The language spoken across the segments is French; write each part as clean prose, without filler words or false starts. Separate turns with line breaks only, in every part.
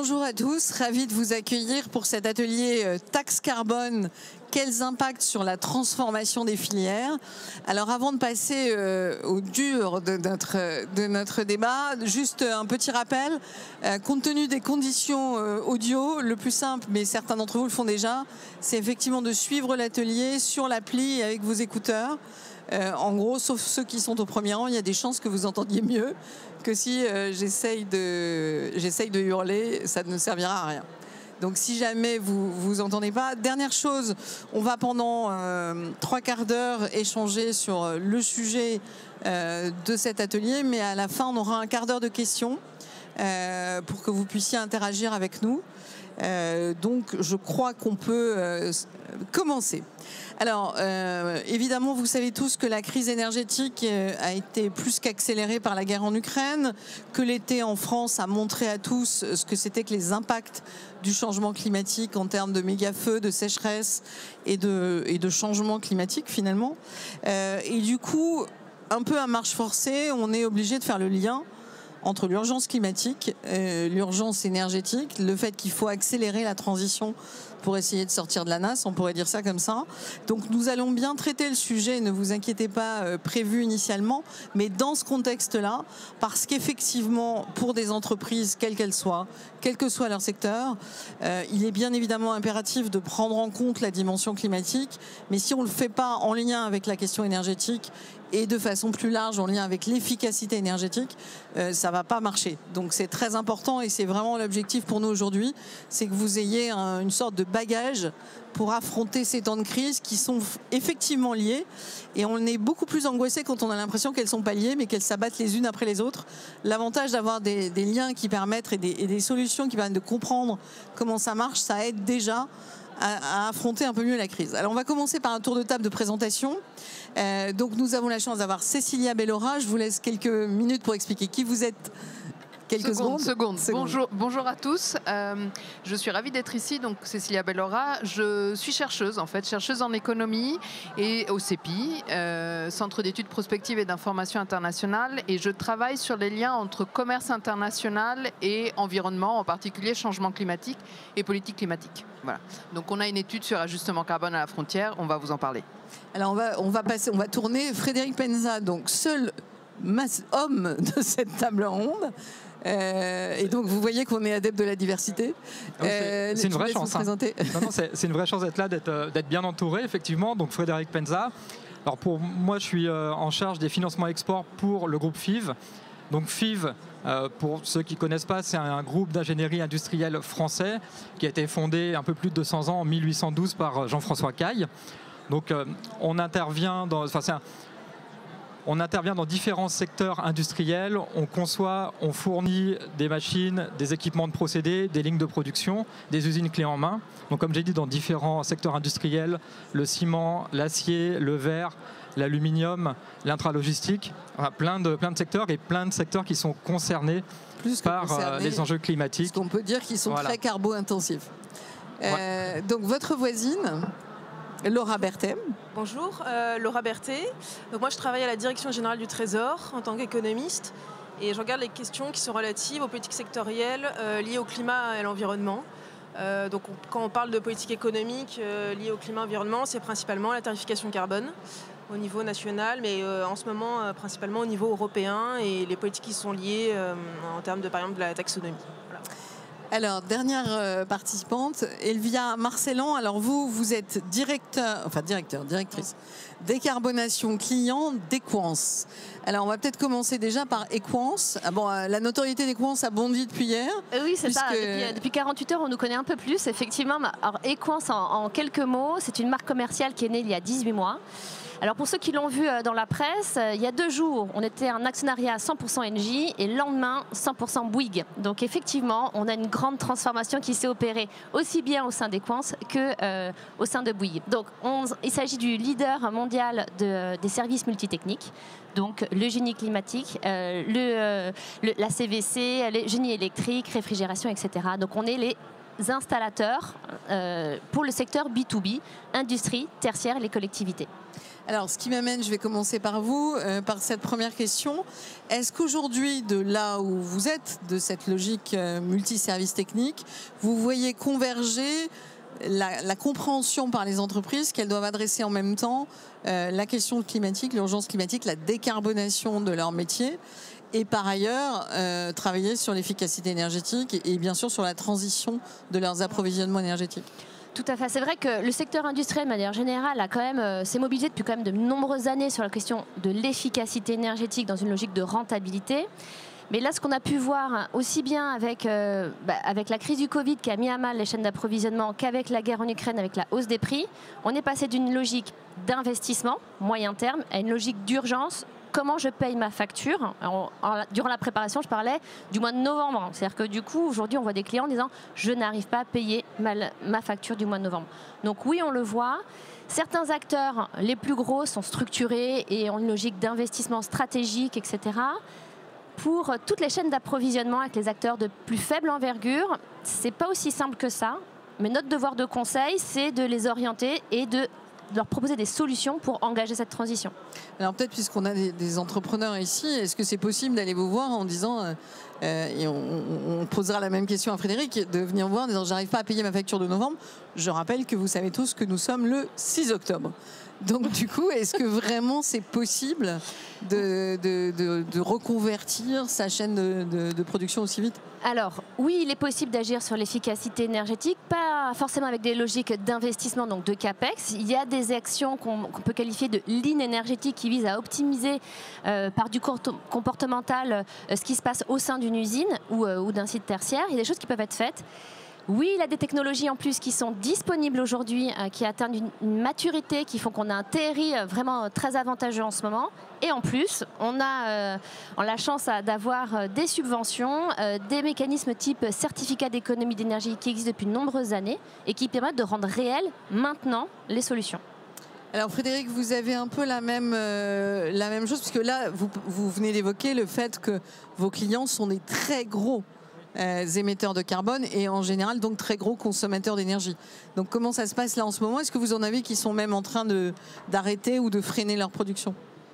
bonjour à tous, ravi de vous accueillir pour cet atelier taxe carbone. Quels impacts sur la transformation des filières? Alors avant de passer au dur de notre débat, juste un petit rappel. Compte tenu des conditions audio, le plus simple, mais certains d'entre vous le font déjà, c'est effectivement de suivre l'atelier sur l'appli avec vos écouteurs. En gros, sauf ceux qui sont au premier rang, il y a des chances que vous entendiez mieux que si j'essaye de hurler, ça ne servira à rien. Donc si jamais vous entendez pas, dernière chose, on va pendant 3/4 d'heure échanger sur le sujet de cet atelier, mais à la fin on aura un quart d'heure de questions pour que vous puissiez interagir avec nous. Donc je crois qu'on peut commencer. Alors évidemment vous savez tous que la crise énergétique a été plus qu'accélérée par la guerre en Ukraine, que l'été en France a montré à tous ce que c'était que les impacts du changement climatique en termes de méga-feux, de sécheresse et de changement climatique finalement. Et du coup, un peu à marche forcée, on est obligé de faire le lien entre l'urgence climatique, l'urgence énergétique, le fait qu'il faut accélérer la transition pour essayer de sortir de la nasse, on pourrait dire ça comme ça. Donc nous allons bien traiter le sujet, ne vous inquiétez pas, prévu initialement, mais dans ce contexte-là, parce qu'effectivement, pour des entreprises, quelles qu'elles soient, quel que soit leur secteur, il est bien évidemment impératif de prendre en compte la dimension climatique, mais si on ne le fait pas en lien avec la question énergétique, et de façon plus large en lien avec l'efficacité énergétique, ça va pas marcher. Donc c'est très important et c'est vraiment l'objectif pour nous aujourd'hui, c'est que vous ayez une sorte de bagage pour affronter ces temps de crise qui sont effectivement liés. Et on est beaucoup plus angoissé quand on a l'impression qu'elles sont pas liées, mais qu'elles s'abattent les unes après les autres. L'avantage d'avoir des liens qui permettent et des solutions qui permettent de comprendre comment ça marche, ça aide déjà à affronter un peu mieux la crise. Alors on va commencer par un tour de table de présentation. Donc nous avons la chance d'avoir Cécilia Bellora. Je vous laisse quelques minutes pour expliquer qui vous êtes. Quelques secondes.
Bonjour à tous. Je suis ravie d'être ici. Donc Cécilia Bellora. Je suis chercheuse chercheuse en économie et au CEPI, Centre d'études prospectives et d'information internationale. Et je travaille sur les liens entre commerce international et environnement, en particulier changement climatique et politique climatique. Voilà. Donc on a une étude sur ajustement carbone à la frontière. On va vous en parler.
Alors on va tourner Frédéric Penza, donc seul homme de cette table ronde. Et donc vous voyez qu'on est adepte de la diversité.
C'est une vraie chance. C'est une vraie chance d'être là, d'être bien entouré, effectivement. Donc Frédéric Penza. Alors pour moi, je suis en charge des financements export pour le groupe FIV. Donc FIV, pour ceux qui ne connaissent pas, c'est un groupe d'ingénierie industrielle français qui a été fondé un peu plus de 200 ans, en 1812, par Jean-François Caille. Donc on intervient dans différents secteurs industriels, on conçoit, on fournit des machines, des équipements de procédés, des lignes de production, des usines clés en main. Donc comme j'ai dit, dans différents secteurs industriels, le ciment, l'acier, le verre, l'aluminium, l'intralogistique, enfin, plein de secteurs et plein de secteurs qui sont concernés par les enjeux climatiques.
Ce qu'on peut dire qu'ils sont très carbo-intensifs. Donc votre voisine, Laura Berthet.
Bonjour, Laura Berthet. Donc moi je travaille à la Direction Générale du Trésor en tant qu'économiste et je regarde les questions qui sont relatives aux politiques sectorielles liées au climat et à l'environnement. Donc quand on parle de politique économique liée au climat et à l'environnement, c'est principalement la tarification carbone au niveau national, mais en ce moment principalement au niveau européen et les politiques qui sont liées en termes de, par exemple, de la taxonomie. Voilà.
Alors, participante, Elvia Marcellan. Alors vous êtes directrice décarbonation client d'Equance. Alors on va peut-être commencer déjà par Equance. La notoriété d'Equance a bondi depuis hier.
Oui, c'est ça. Depuis 48 heures, on nous connaît un peu plus, effectivement. Alors Equance, en quelques mots, c'est une marque commerciale qui est née il y a 18 mois. Alors pour ceux qui l'ont vu dans la presse, il y a 2 jours, on était en actionnariat 100% Engie et le lendemain 100% Bouygues. Donc effectivement, on a une grande transformation qui s'est opérée aussi bien au sein d'Equance qu'au sein de Bouygues. Donc il s'agit du leader mondial des services multitechniques. Donc le génie climatique, la CVC, le génie électrique, réfrigération, etc. Donc on est les installateurs pour le secteur B2B, industrie, tertiaire et les collectivités.
Alors, ce qui m'amène, je vais commencer par vous, par cette première question. Est-ce qu'aujourd'hui, de là où vous êtes, de cette logique multiservice technique, vous voyez converger la compréhension par les entreprises qu'elles doivent adresser en même temps la question climatique, l'urgence climatique, la décarbonation de leur métier, et par ailleurs travailler sur l'efficacité énergétique et bien sûr sur la transition de leurs approvisionnements énergétiques?
Tout à fait. C'est vrai que le secteur industriel, de manière générale, a quand même s'est mobilisé depuis quand même de nombreuses années sur la question de l'efficacité énergétique dans une logique de rentabilité. Mais là, ce qu'on a pu voir, aussi bien avec la crise du Covid qui a mis à mal les chaînes d'approvisionnement qu'avec la guerre en Ukraine, avec la hausse des prix, on est passé d'une logique d'investissement moyen terme à une logique d'urgence. Comment je paye ma facture? Durant la préparation, je parlais du mois de novembre. C'est-à-dire que du coup, aujourd'hui, on voit des clients en disant « je n'arrive pas à payer ma facture du mois de novembre ». Donc oui, on le voit. Certains acteurs, les plus gros, sont structurés et ont une logique d'investissement stratégique, etc. Pour toutes les chaînes d'approvisionnement avec les acteurs de plus faible envergure, c'est pas aussi simple que ça. Mais notre devoir de conseil, c'est de les orienter et de leur proposer des solutions pour engager cette transition.
Alors peut-être, puisqu'on a des entrepreneurs ici, est-ce que c'est possible d'aller vous voir en disant, et on posera la même question à Frédéric, de venir voir en disant j'arrive pas à payer ma facture de novembre? Je rappelle que vous savez tous que nous sommes le 6 octobre. Donc du coup, est-ce que vraiment c'est possible de reconvertir sa chaîne de production aussi vite?
Alors oui, il est possible d'agir sur l'efficacité énergétique, pas forcément avec des logiques d'investissement, donc de CAPEX. Il y a des actions qu'on peut qualifier de lean énergétique qui visent à optimiser par du comportemental ce qui se passe au sein d'une usine ou d'un site tertiaire. Il y a des choses qui peuvent être faites. Oui, il y a des technologies en plus qui sont disponibles aujourd'hui, qui atteignent une maturité, qui font qu'on a un TRI vraiment très avantageux en ce moment. Et en plus, on a la chance d'avoir des subventions, des mécanismes type certificat d'économie d'énergie qui existent depuis de nombreuses années et qui permettent de rendre réelles maintenant les solutions.
Alors Frédéric, vous avez un peu la même chose, puisque là, vous venez d'évoquer le fait que vos clients sont des très gros émetteurs de carbone et en général donc très gros consommateurs d'énergie. Donc comment ça se passe là en ce moment? Est-ce que vous en avez qui sont même en train d'arrêter ou de freiner leur production?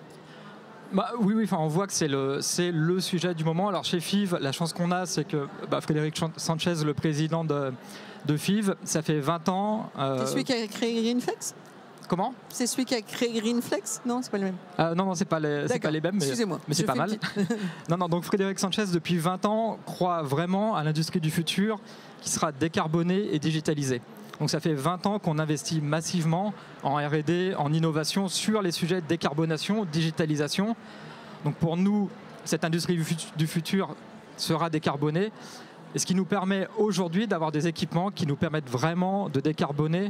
Oui, on voit que c'est le sujet du moment. Alors chez FIV, la chance qu'on a, c'est que Frédéric Sanchez, le président de FIV, ça fait 20 ans...
C'est celui qui a créé Greenflex?
Comment?
C'est celui qui a créé Greenflex? Non, c'est pas le même.
Non, c'est pas les mêmes, mais c'est pas mal. non, donc Frédéric Sanchez, depuis 20 ans, croit vraiment à l'industrie du futur qui sera décarbonée et digitalisée. Donc ça fait 20 ans qu'on investit massivement en R&D, en innovation sur les sujets de décarbonation, digitalisation. Donc pour nous, cette industrie du futur sera décarbonée. Et ce qui nous permet aujourd'hui d'avoir des équipements qui nous permettent vraiment de décarboner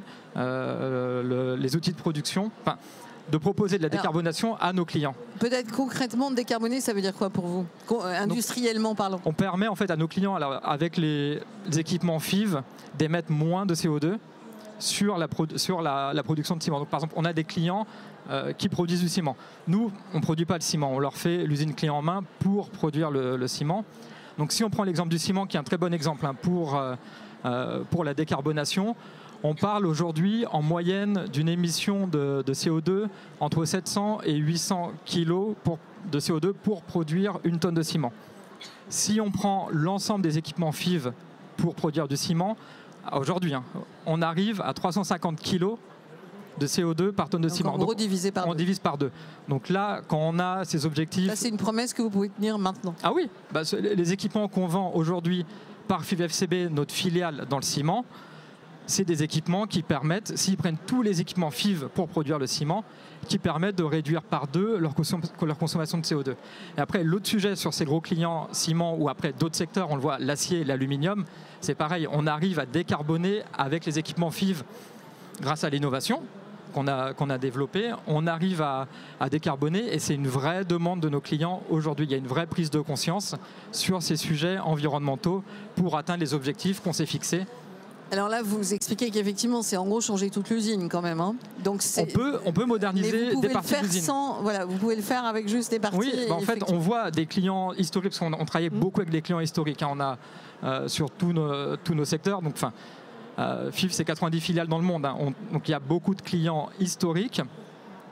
les outils de production, enfin, de proposer de la décarbonation à nos clients.
Peut-être concrètement, décarboner, ça veut dire quoi pour vous? Industriellement parlant.
On permet en fait à nos clients, alors, avec les équipements FIV, d'émettre moins de CO2 sur la production de ciment. Donc, par exemple, on a des clients qui produisent du ciment. Nous, on ne produit pas le ciment, on leur fait l'usine clé en main pour produire le ciment. Donc si on prend l'exemple du ciment, qui est un très bon exemple pour la décarbonation, on parle aujourd'hui en moyenne d'une émission de CO2 entre 700 et 800 kg de CO2 pour produire une tonne de ciment. Si on prend l'ensemble des équipements FIV pour produire du ciment, aujourd'hui, on arrive à 350 kg de CO2 par tonne de ciment.
Donc, on
divise par deux. Donc là, quand on a ces objectifs...
Ça, c'est une promesse que vous pouvez tenir maintenant.
Ah oui, les équipements qu'on vend aujourd'hui par FIV-FCB, notre filiale dans le ciment, c'est des équipements qui permettent, s'ils prennent tous les équipements FIV pour produire le ciment, qui permettent de réduire par deux leur consommation de CO2. Et après, l'autre sujet sur ces gros clients ciment ou après d'autres secteurs, on le voit, l'acier et l'aluminium, c'est pareil, on arrive à décarboner avec les équipements FIV grâce à l'innovation qu'on a développé, on arrive à décarboner et c'est une vraie demande de nos clients aujourd'hui. Il y a une vraie prise de conscience sur ces sujets environnementaux pour atteindre les objectifs qu'on s'est fixés.
Alors là, vous expliquez qu'effectivement, c'est en gros changer toute l'usine quand même. Donc
on peut moderniser des parties d'usine.
Voilà, vous pouvez le faire avec juste des parties.
Oui, en fait, on voit des clients historiques, parce qu'on travaillait beaucoup avec des clients historiques. On a sur tous nos secteurs. Donc, FIV, c'est 90 filiales dans le monde. Donc il y a beaucoup de clients historiques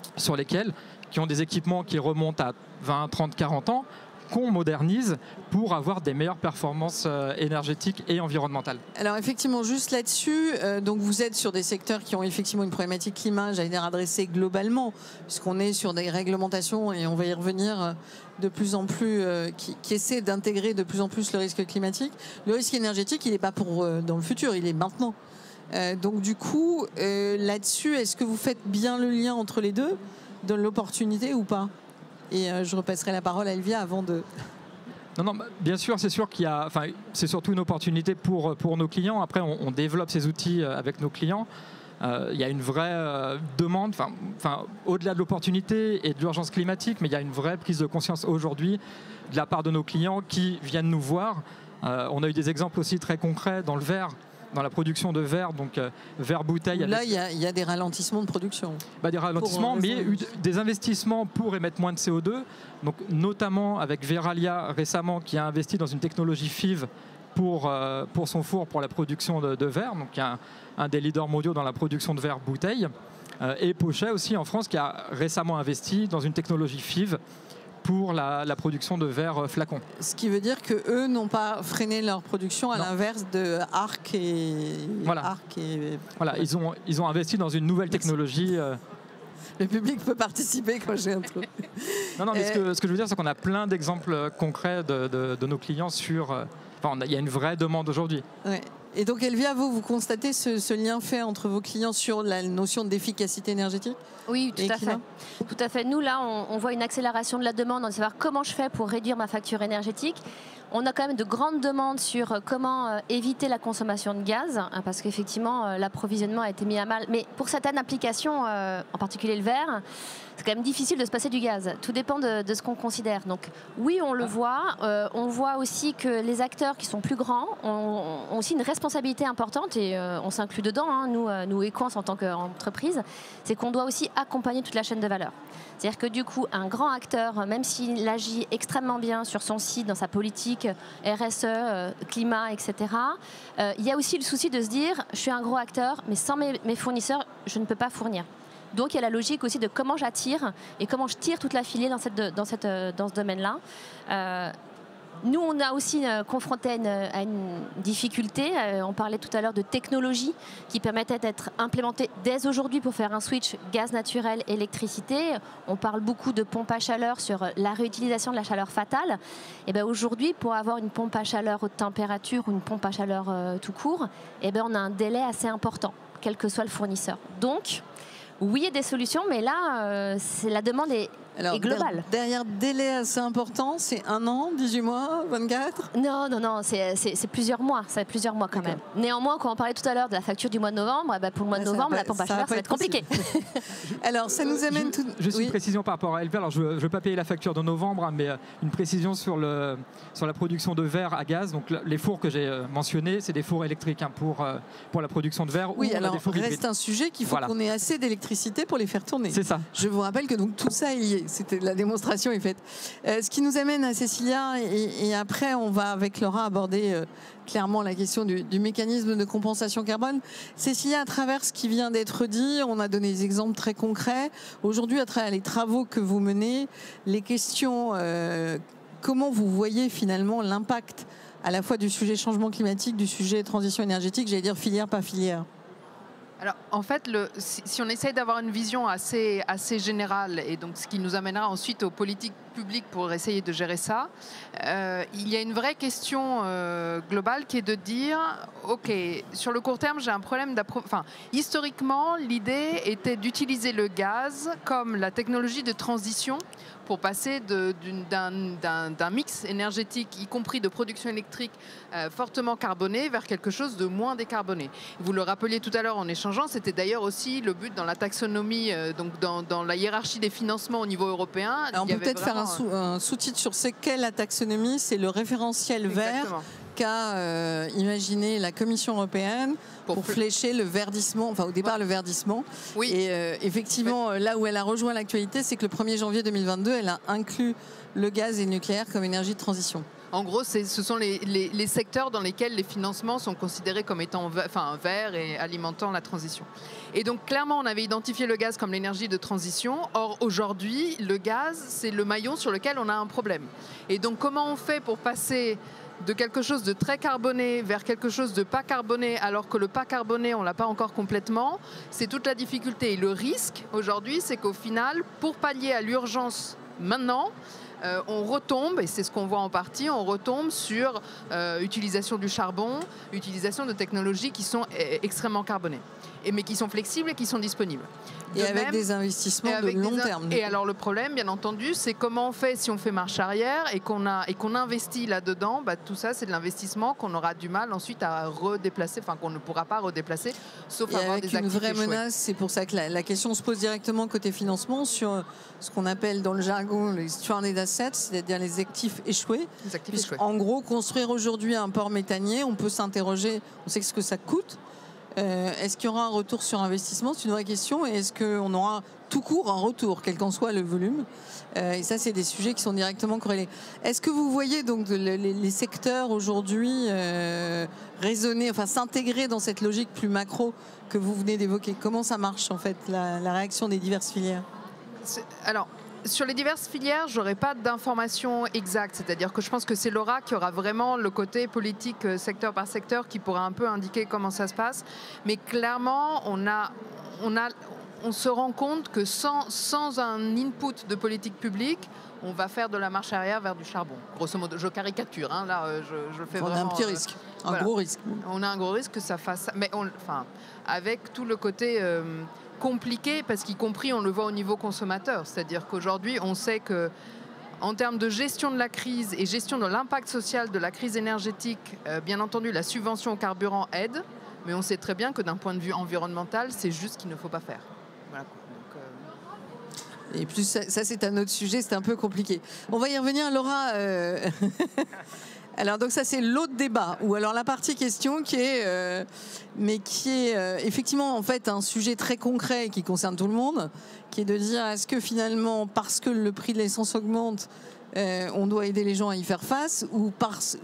qui ont des équipements qui remontent à 20, 30, 40 ans, qu'on modernise pour avoir des meilleures performances énergétiques et environnementales.
Alors effectivement, juste là-dessus, donc vous êtes sur des secteurs qui ont effectivement une problématique climat, j'allais dire adressée globalement, puisqu'on est sur des réglementations, et on va y revenir, de plus en plus, qui essaient d'intégrer de plus en plus le risque climatique. Le risque énergétique, il n'est pas pour dans le futur, il est maintenant. Donc du coup, là-dessus, est-ce que vous faites bien le lien entre les deux, de l'opportunité ou pas ? Et je repasserai la parole à Elvia avant de...
Non, bien sûr, c'est sûr qu'il y a, c'est surtout une opportunité pour nos clients. Après, on développe ces outils avec nos clients. Il y a une vraie demande, au-delà de l'opportunité et de l'urgence climatique, mais il y a une vraie prise de conscience aujourd'hui de la part de nos clients qui viennent nous voir. On a eu des exemples aussi très concrets dans le verre, dans la production de verre, donc verre bouteille.
Là, il y a des ralentissements de production.
Des ralentissements, mais des investissements pour émettre moins de CO2. Donc, notamment avec Veralia récemment, qui a investi dans une technologie FIV pour son four, pour la production de verre. Donc, il y a un des leaders mondiaux dans la production de verre bouteille. Et Pochet aussi en France, qui a récemment investi dans une technologie FIV pour la production de verre flacon.
Ce qui veut dire qu'eux n'ont pas freiné leur production à l'inverse de Arc et...
Voilà, ils ont investi dans une nouvelle technologie.
Le public peut participer quand j'ai un truc.
Non, mais ce que je veux dire, c'est qu'on a plein d'exemples concrets de nos clients sur... il y a une vraie demande aujourd'hui.
Ouais. Et donc Elvia, vous constatez ce lien fait entre vos clients sur la notion d'efficacité énergétique ?
Oui, tout à fait. Tout à fait. Nous, là, on voit une accélération de la demande, de savoir comment je fais pour réduire ma facture énergétique. On a quand même de grandes demandes sur comment éviter la consommation de gaz, parce qu'effectivement, l'approvisionnement a été mis à mal. Mais pour certaines applications, en particulier le verre, c'est quand même difficile de se passer du gaz. Tout dépend de ce qu'on considère. Donc oui, on le voit. On voit aussi que les acteurs qui sont plus grands ont aussi une responsabilité importante, et on s'inclut dedans, nous Equans en tant qu'entreprise, c'est qu'on doit aussi accompagner toute la chaîne de valeur. C'est-à-dire que du coup, un grand acteur, même s'il agit extrêmement bien sur son site, dans sa politique RSE, climat, etc., il y a aussi le souci de se dire, je suis un gros acteur, mais sans mes fournisseurs, je ne peux pas fournir. Donc il y a la logique aussi de comment j'attire et comment je tire toute la filière dans ce domaine-là. Nous, on a aussi confronté à une difficulté. On parlait tout à l'heure de technologies qui permettaient d'être implémentées dès aujourd'hui pour faire un switch gaz naturel, électricité. On parle beaucoup de pompe à chaleur sur la réutilisation de la chaleur fatale. Et bien aujourd'hui, pour avoir une pompe à chaleur haute température ou une pompe à chaleur tout court, on a un délai assez important, quel que soit le fournisseur. Donc, oui, il y a des solutions, mais là, la demande est globale.
Derrière délai assez important, c'est 1 an, 18 mois, 24 ?
Non, c'est plusieurs mois. Ça fait plusieurs mois quand même. Néanmoins, quand on parlait tout à l'heure de la facture du mois de novembre, pour le mois de novembre, la pompe à chaleur, ça va être compliqué.
Alors, ça nous amène tout...
Juste une précision par rapport à Elvia. Alors, je ne veux pas payer la facture de novembre, mais une précision sur la production de verre à gaz. Donc, les fours que j'ai mentionnés, c'est des fours électriques pour la production de verre.
Oui, alors, reste un sujet qu'il faut qu'on ait assez d'électricité pour les faire tourner.
C'est ça.
Je vous rappelle que donc, tout ça est lié. C'était la démonstration est faite. Ce qui nous amène à Cécilia, et après on va avec Laura aborder clairement la question du mécanisme de compensation carbone. Cécilia, à travers ce qui vient d'être dit, on a donné des exemples très concrets. Aujourd'hui, à travers les travaux que vous menez, les questions, comment vous voyez finalement l'impact à la fois du sujet changement climatique, du sujet transition énergétique, j'allais dire filière par filière?
Alors, en fait, si on essaye d'avoir une vision assez générale, et donc ce qui nous amènera ensuite aux politiques publiques pour essayer de gérer ça, il y a une vraie question globale qui est de dire, OK, sur le court terme, j'ai un problème d'approvisionnement. Historiquement, l'idée était d'utiliser le gaz comme la technologie de transition pour passer d'un mix énergétique, y compris de production électrique fortement carboné, vers quelque chose de moins décarboné. Vous le rappeliez tout à l'heure en échangeant, c'était d'ailleurs aussi le but dans la taxonomie, donc dans la hiérarchie des financements au niveau européen.
Alors on peut peut-être faire un sous-titre sur ce qu'est la taxonomie, c'est le référentiel vert qu'a imaginé la Commission européenne pour flécher le verdissement, enfin au départ le verdissement.
Oui.
Et effectivement, là où elle a rejoint l'actualité, c'est que le 1er janvier 2022, elle a inclus le gaz et le nucléaire comme énergie de transition.
En gros, ce sont les secteurs dans lesquels les financements sont considérés comme étant verts et alimentant la transition. Et donc, clairement, on avait identifié le gaz comme l'énergie de transition. Or, aujourd'hui, le gaz, c'est le maillon sur lequel on a un problème. Et donc, comment on fait pour passer de quelque chose de très carboné vers quelque chose de pas carboné, alors que le pas carboné, on ne l'a pas encore complètement, c'est toute la difficulté. Et le risque, aujourd'hui, c'est qu'au final, pour pallier à l'urgence maintenant, on retombe, et c'est ce qu'on voit en partie, on retombe sur utilisation du charbon, utilisation de technologies qui sont extrêmement carbonées, mais qui sont flexibles et qui sont disponibles.
Et avec des investissements de long terme.
Et alors le problème, bien entendu, c'est comment on fait si on fait marche arrière et qu'on investit là-dedans, tout ça c'est de l'investissement qu'on aura du mal ensuite à redéplacer, enfin qu'on ne pourra pas redéplacer, sauf avoir des actifs échoués. Une vraie menace,
c'est pour ça que la question se pose directement côté financement sur ce qu'on appelle dans le jargon les stranded assets, c'est-à-dire les actifs échoués. En gros, construire aujourd'hui un port méthanier, on peut s'interroger, on sait ce que ça coûte. Est-ce qu'il y aura un retour sur investissement? C'est une vraie question. Et est-ce qu'on aura tout court un retour, quel qu'en soit le volume? Et ça, c'est des sujets qui sont directement corrélés. Est-ce que vous voyez donc les secteurs aujourd'hui résonner, enfin s'intégrer dans cette logique plus macro que vous venez d'évoquer? Comment ça marche en fait, la réaction des diverses filières?
Alors, sur les diverses filières, je n'aurai pas d'informations exactes. C'est-à-dire que je pense que c'est Laura qui aura vraiment le côté politique secteur par secteur qui pourra un peu indiquer comment ça se passe. Mais clairement, on se rend compte que sans un input de politique publique, on va faire de la marche arrière vers du charbon. Grosso modo, je caricature. Là, je fais vraiment...
On a un petit risque, gros risque.
On a un gros risque que ça fasse ça. Mais avec tout le côté... compliqué, parce qu'y compris on le voit au niveau consommateur, c'est-à-dire qu'aujourd'hui on sait que en termes de gestion de la crise et gestion de l'impact social de la crise énergétique, bien entendu la subvention au carburant aide, mais on sait très bien que d'un point de vue environnemental c'est juste ce qu'il ne faut pas faire. Voilà.
Et plus ça c'est un autre sujet, c'est un peu compliqué. On va y revenir, Laura. Alors donc ça c'est l'autre débat, ou alors la partie question qui est effectivement en fait un sujet très concret qui concerne tout le monde, qui est de dire est-ce que finalement parce que le prix de l'essence augmente, on doit aider les gens à y faire face, ou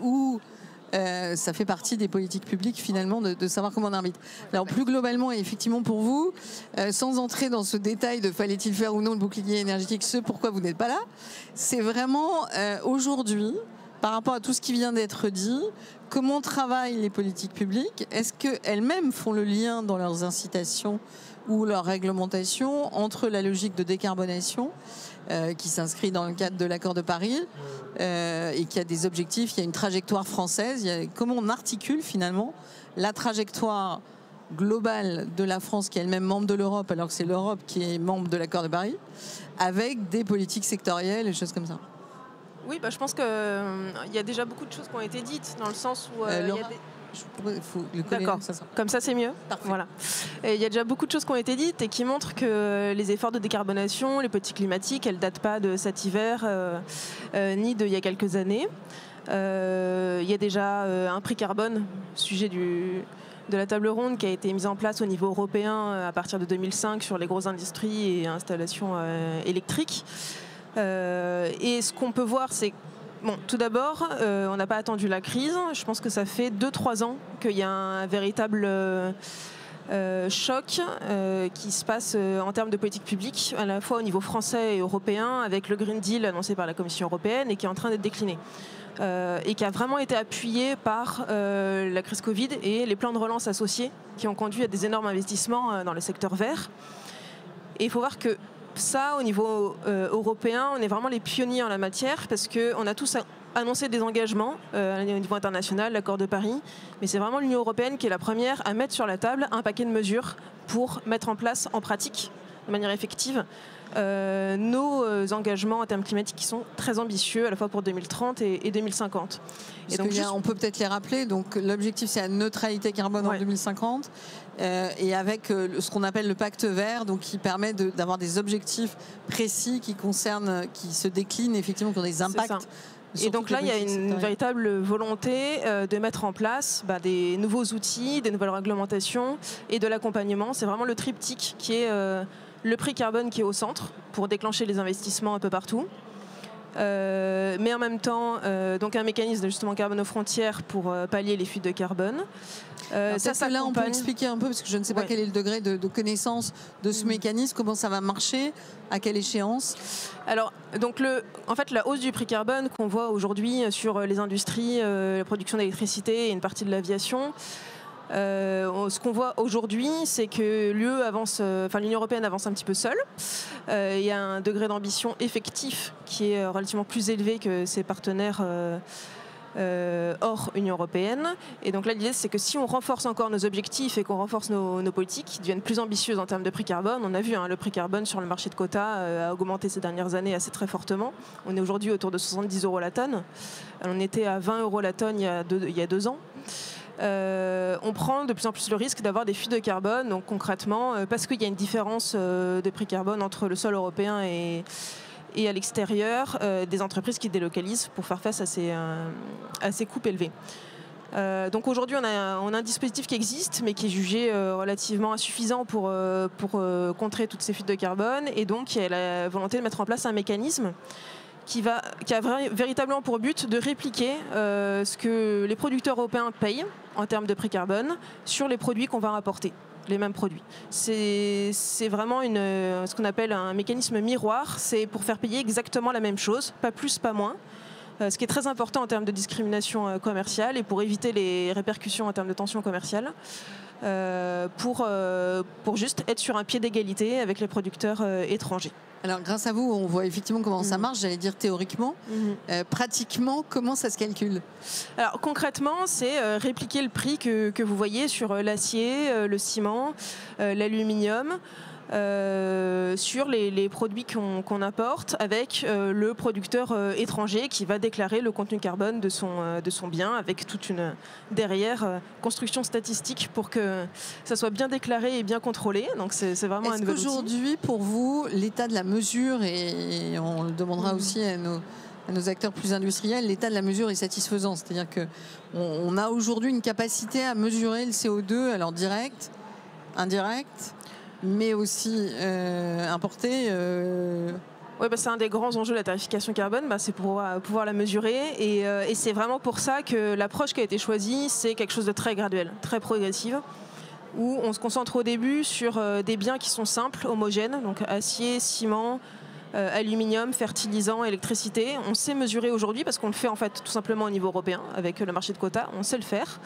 ça fait partie des politiques publiques finalement de savoir comment on arbitre. Alors plus globalement et effectivement pour vous, sans entrer dans ce détail de fallait-il faire ou non le bouclier énergétique, ce pourquoi vous n'êtes pas là, c'est vraiment aujourd'hui, par rapport à tout ce qui vient d'être dit, comment travaillent les politiques publiques? Est-ce qu'elles-mêmes font le lien dans leurs incitations ou leurs réglementations entre la logique de décarbonation qui s'inscrit dans le cadre de l'accord de Paris et qui a des objectifs, il y a une trajectoire française, comment on articule finalement la trajectoire globale de la France qui est elle-même membre de l'Europe, alors que c'est l'Europe qui est membre de l'accord de Paris, avec des politiques sectorielles et choses comme ça?
Oui, je pense qu'il y a déjà beaucoup de choses qui ont été dites, dans le sens où... D'accord, comme ça c'est mieux. Voilà. Il y a déjà beaucoup de choses qui ont été dites et qui montrent que les efforts de décarbonation, les politiques climatiques, elles ne datent pas de cet hiver ni d'il y a quelques années. Il y a déjà un prix carbone, sujet de la table ronde, qui a été mise en place au niveau européen à partir de 2005 sur les grosses industries et installations électriques. Et ce qu'on peut voir, c'est tout d'abord, on n'a pas attendu la crise. Je pense que ça fait 2-3 ans qu'il y a un véritable choc qui se passe en termes de politique publique, à la fois au niveau français et européen, avec le Green Deal annoncé par la Commission européenne et qui est en train d'être décliné. Et qui a vraiment été appuyé par la crise Covid et les plans de relance associés qui ont conduit à des énormes investissements dans le secteur vert. Et il faut voir que ça, au niveau européen, on est vraiment les pionniers en la matière parce qu'on a tous annoncé des engagements au niveau international, l'accord de Paris, mais c'est vraiment l'Union européenne qui est la première à mettre sur la table un paquet de mesures pour mettre en place en pratique, de manière effective, nos engagements en termes climatiques qui sont très ambitieux à la fois pour 2030 et 2050.
Et donc, on peut peut-être les rappeler. Donc l'objectif c'est la neutralité carbone en 2050 et avec ce qu'on appelle le pacte vert, donc qui permet d'avoir des objectifs précis qui se déclinent effectivement, qui ont des impacts.
Et donc là, il y a une véritable volonté de mettre en place des nouveaux outils, des nouvelles réglementations et de l'accompagnement. C'est vraiment le triptyque qui est le prix carbone qui est au centre pour déclencher les investissements un peu partout. mais en même temps, donc un mécanisme d'ajustement carbone aux frontières pour pallier les fuites de carbone.
Là, on peut expliquer un peu, parce que je ne sais pas quel est le degré de connaissance de ce mécanisme, comment ça va marcher, à quelle échéance.
Alors, donc en fait, la hausse du prix carbone qu'on voit aujourd'hui sur les industries, la production d'électricité et une partie de l'aviation, ce qu'on voit aujourd'hui, c'est que l'Union européenne avance un petit peu seule. Il y a un degré d'ambition effectif qui est relativement plus élevé que ses partenaires hors Union européenne. Et donc là, l'idée, c'est que si on renforce encore nos objectifs et qu'on renforce nos politiques qui deviennent plus ambitieuses en termes de prix carbone, on a vu le prix carbone sur le marché de quotas a augmenté ces dernières années assez très fortement. On est aujourd'hui autour de 70 € la tonne. On était à 20 € la tonne il y a 2 ans. On prend de plus en plus le risque d'avoir des fuites de carbone, donc concrètement, parce qu'il y a une différence de prix carbone entre le sol européen et à l'extérieur, des entreprises qui délocalisent pour faire face à ces coûts élevés. Donc aujourd'hui, on a un dispositif qui existe, mais qui est jugé relativement insuffisant pour contrer toutes ces fuites de carbone, et donc il y a la volonté de mettre en place un mécanisme qui a véritablement pour but de répliquer ce que les producteurs européens payent en termes de prix carbone sur les produits qu'on va importer, les mêmes produits. C'est vraiment ce qu'on appelle un mécanisme miroir, c'est pour faire payer exactement la même chose, pas plus, pas moins. Ce qui est très important en termes de discrimination commerciale et pour éviter les répercussions en termes de tensions commerciales, pour juste être sur un pied d'égalité avec les producteurs étrangers.
Alors grâce à vous, on voit effectivement comment ça marche, j'allais dire théoriquement. Pratiquement, comment ça se calcule?
Alors concrètement, c'est répliquer le prix que vous voyez sur l'acier, le ciment, l'aluminium, sur les produits qu'on importe, avec le producteur étranger qui va déclarer le contenu carbone de son bien, avec toute une derrière construction statistique pour que ça soit bien déclaré et bien contrôlé. Donc c'est vraiment un nouvel outil.
Est-ce qu'aujourd'hui, pour vous, l'état de la mesure, et on le demandera aussi à nos acteurs plus industriels, l'état de la mesure est satisfaisant? C'est-à-dire qu'on a aujourd'hui une capacité à mesurer le CO2, alors direct, indirect, mais aussi importé.
Oui, c'est un des grands enjeux de la tarification carbone, c'est pour pouvoir la mesurer. Et c'est vraiment pour ça que l'approche qui a été choisie, c'est quelque chose de très graduel, très progressive, où on se concentre au début sur des biens qui sont simples, homogènes, donc acier, ciment, aluminium, fertilisant, électricité. On sait mesurer aujourd'hui parce qu'on le fait en fait tout simplement au niveau européen avec le marché de quotas, on sait le faire.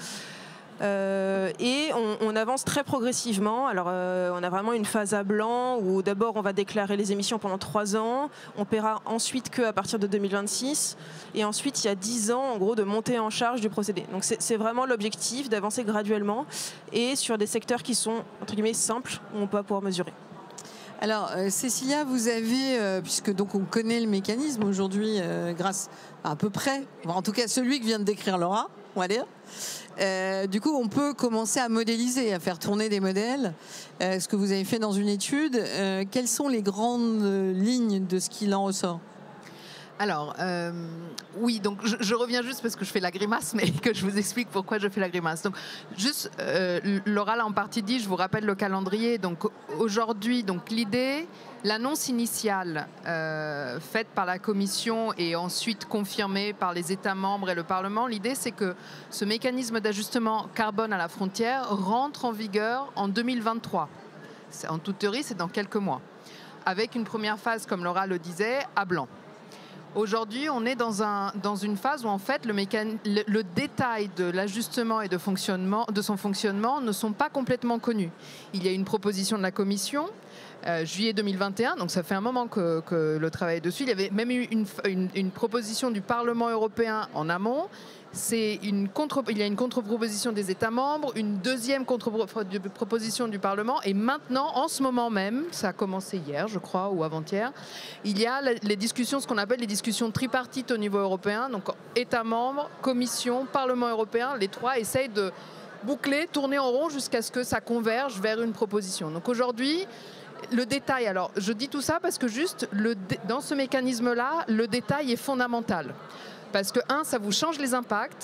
Et on avance très progressivement. Alors on a vraiment une phase à blanc où d'abord on va déclarer les émissions pendant 3 ans, on paiera ensuite qu'à partir de 2026, et ensuite il y a 10 ans en gros de montée en charge du procédé. Donc c'est vraiment l'objectif d'avancer graduellement et sur des secteurs qui sont entre guillemets simples où on peut pouvoir mesurer.
Alors Cécilia, vous avez, puisque donc on connaît le mécanisme aujourd'hui grâce à peu près, en tout cas celui que vient de décrire Laura, on va dire. Du coup, on peut commencer à modéliser, à faire tourner des modèles. Ce que vous avez fait dans une étude, quelles sont les grandes lignes de ce qu'il en ressort?
Alors, oui, donc je reviens juste parce que je fais la grimace, mais que je vous explique pourquoi je fais la grimace. Donc, juste, Laura l'a en partie dit, je vous rappelle le calendrier. Donc, aujourd'hui, l'idée, l'annonce initiale faite par la Commission et ensuite confirmée par les États membres et le Parlement, l'idée, c'est que ce mécanisme d'ajustement carbone à la frontière rentre en vigueur en 2023. En toute théorie, c'est dans quelques mois. Avec une première phase, comme Laura le disait, à blanc. Aujourd'hui, on est dans une phase où en fait le détail de l'ajustement et de son fonctionnement ne sont pas complètement connus. Il y a une proposition de la Commission, juillet 2021, donc ça fait un moment que le travail est dessus. Il y avait même eu une proposition du Parlement européen en amont. Il y a une contre-proposition des États membres, une deuxième contre-proposition du Parlement, et maintenant, en ce moment même, ça a commencé hier, je crois, ou avant-hier, il y a les discussions, ce qu'on appelle les discussions tripartites au niveau européen, donc États membres, Commission, Parlement européen, les trois essayent de boucler, tourner en rond jusqu'à ce que ça converge vers une proposition. Donc aujourd'hui, le détail, alors je dis tout ça parce que juste, dans ce mécanisme-là, le détail est fondamental. Parce que, ça vous change les impacts.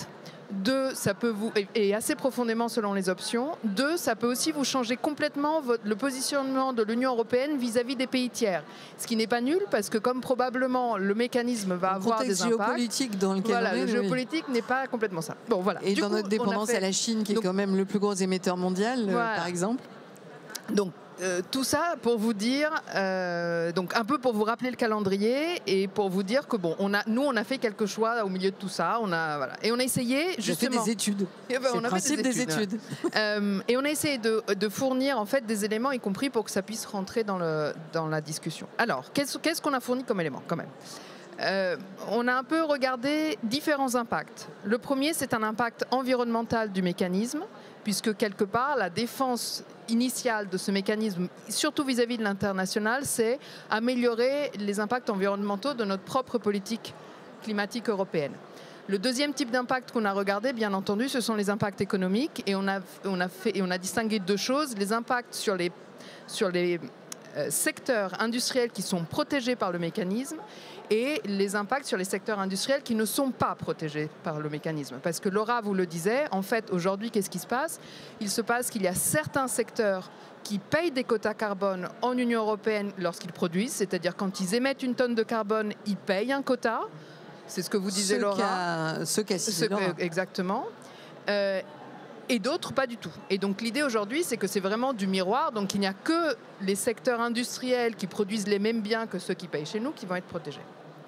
2, ça peut vous, et assez profondément selon les options. 2, ça peut aussi vous changer complètement le positionnement de l'Union européenne vis-à-vis des pays tiers. Ce qui n'est pas nul, parce que comme probablement le mécanisme va avoir des impacts...
géopolitique dans lequel
on est, le géopolitique n'est pas complètement ça.
Bon, voilà. Et dans notre dépendance à la Chine, qui est quand même le plus gros émetteur mondial, par exemple.
Donc, tout ça pour vous dire, donc un peu pour vous rappeler le calendrier et pour vous dire que bon, nous on a fait quelques choix au milieu de tout ça, et on a essayé justement.
On a fait des études.
C'est le principe des études. Et on a essayé de fournir en fait des éléments, y compris pour que ça puisse rentrer dans la discussion. Alors, qu'est-ce qu'on a fourni comme élément quand même? On a un peu regardé différents impacts. Le premier, c'est un impact environnemental du mécanisme, puisque quelque part, la défense initiale de ce mécanisme, surtout vis-à-vis de l'international, c'est améliorer les impacts environnementaux de notre propre politique climatique européenne. Le deuxième type d'impact qu'on a regardé, bien entendu, ce sont les impacts économiques, et on a distingué deux choses: les impacts sur les secteurs industriels qui sont protégés par le mécanisme et les impacts sur les secteurs industriels qui ne sont pas protégés par le mécanisme. Parce que Laura vous le disait, en fait, aujourd'hui, qu'est-ce qui se passe? Il se passe qu'il y a certains secteurs qui payent des quotas carbone en Union européenne lorsqu'ils produisent, c'est-à-dire quand ils émettent une tonne de carbone, ils payent un quota. C'est ce que vous disiez, Laura.
Ce qu'a cité Laura.
Exactement. Et d'autres, pas du tout. Et donc l'idée aujourd'hui, c'est que c'est vraiment du miroir. Donc il n'y a que les secteurs industriels qui produisent les mêmes biens que ceux qui payent chez nous qui vont être protégés.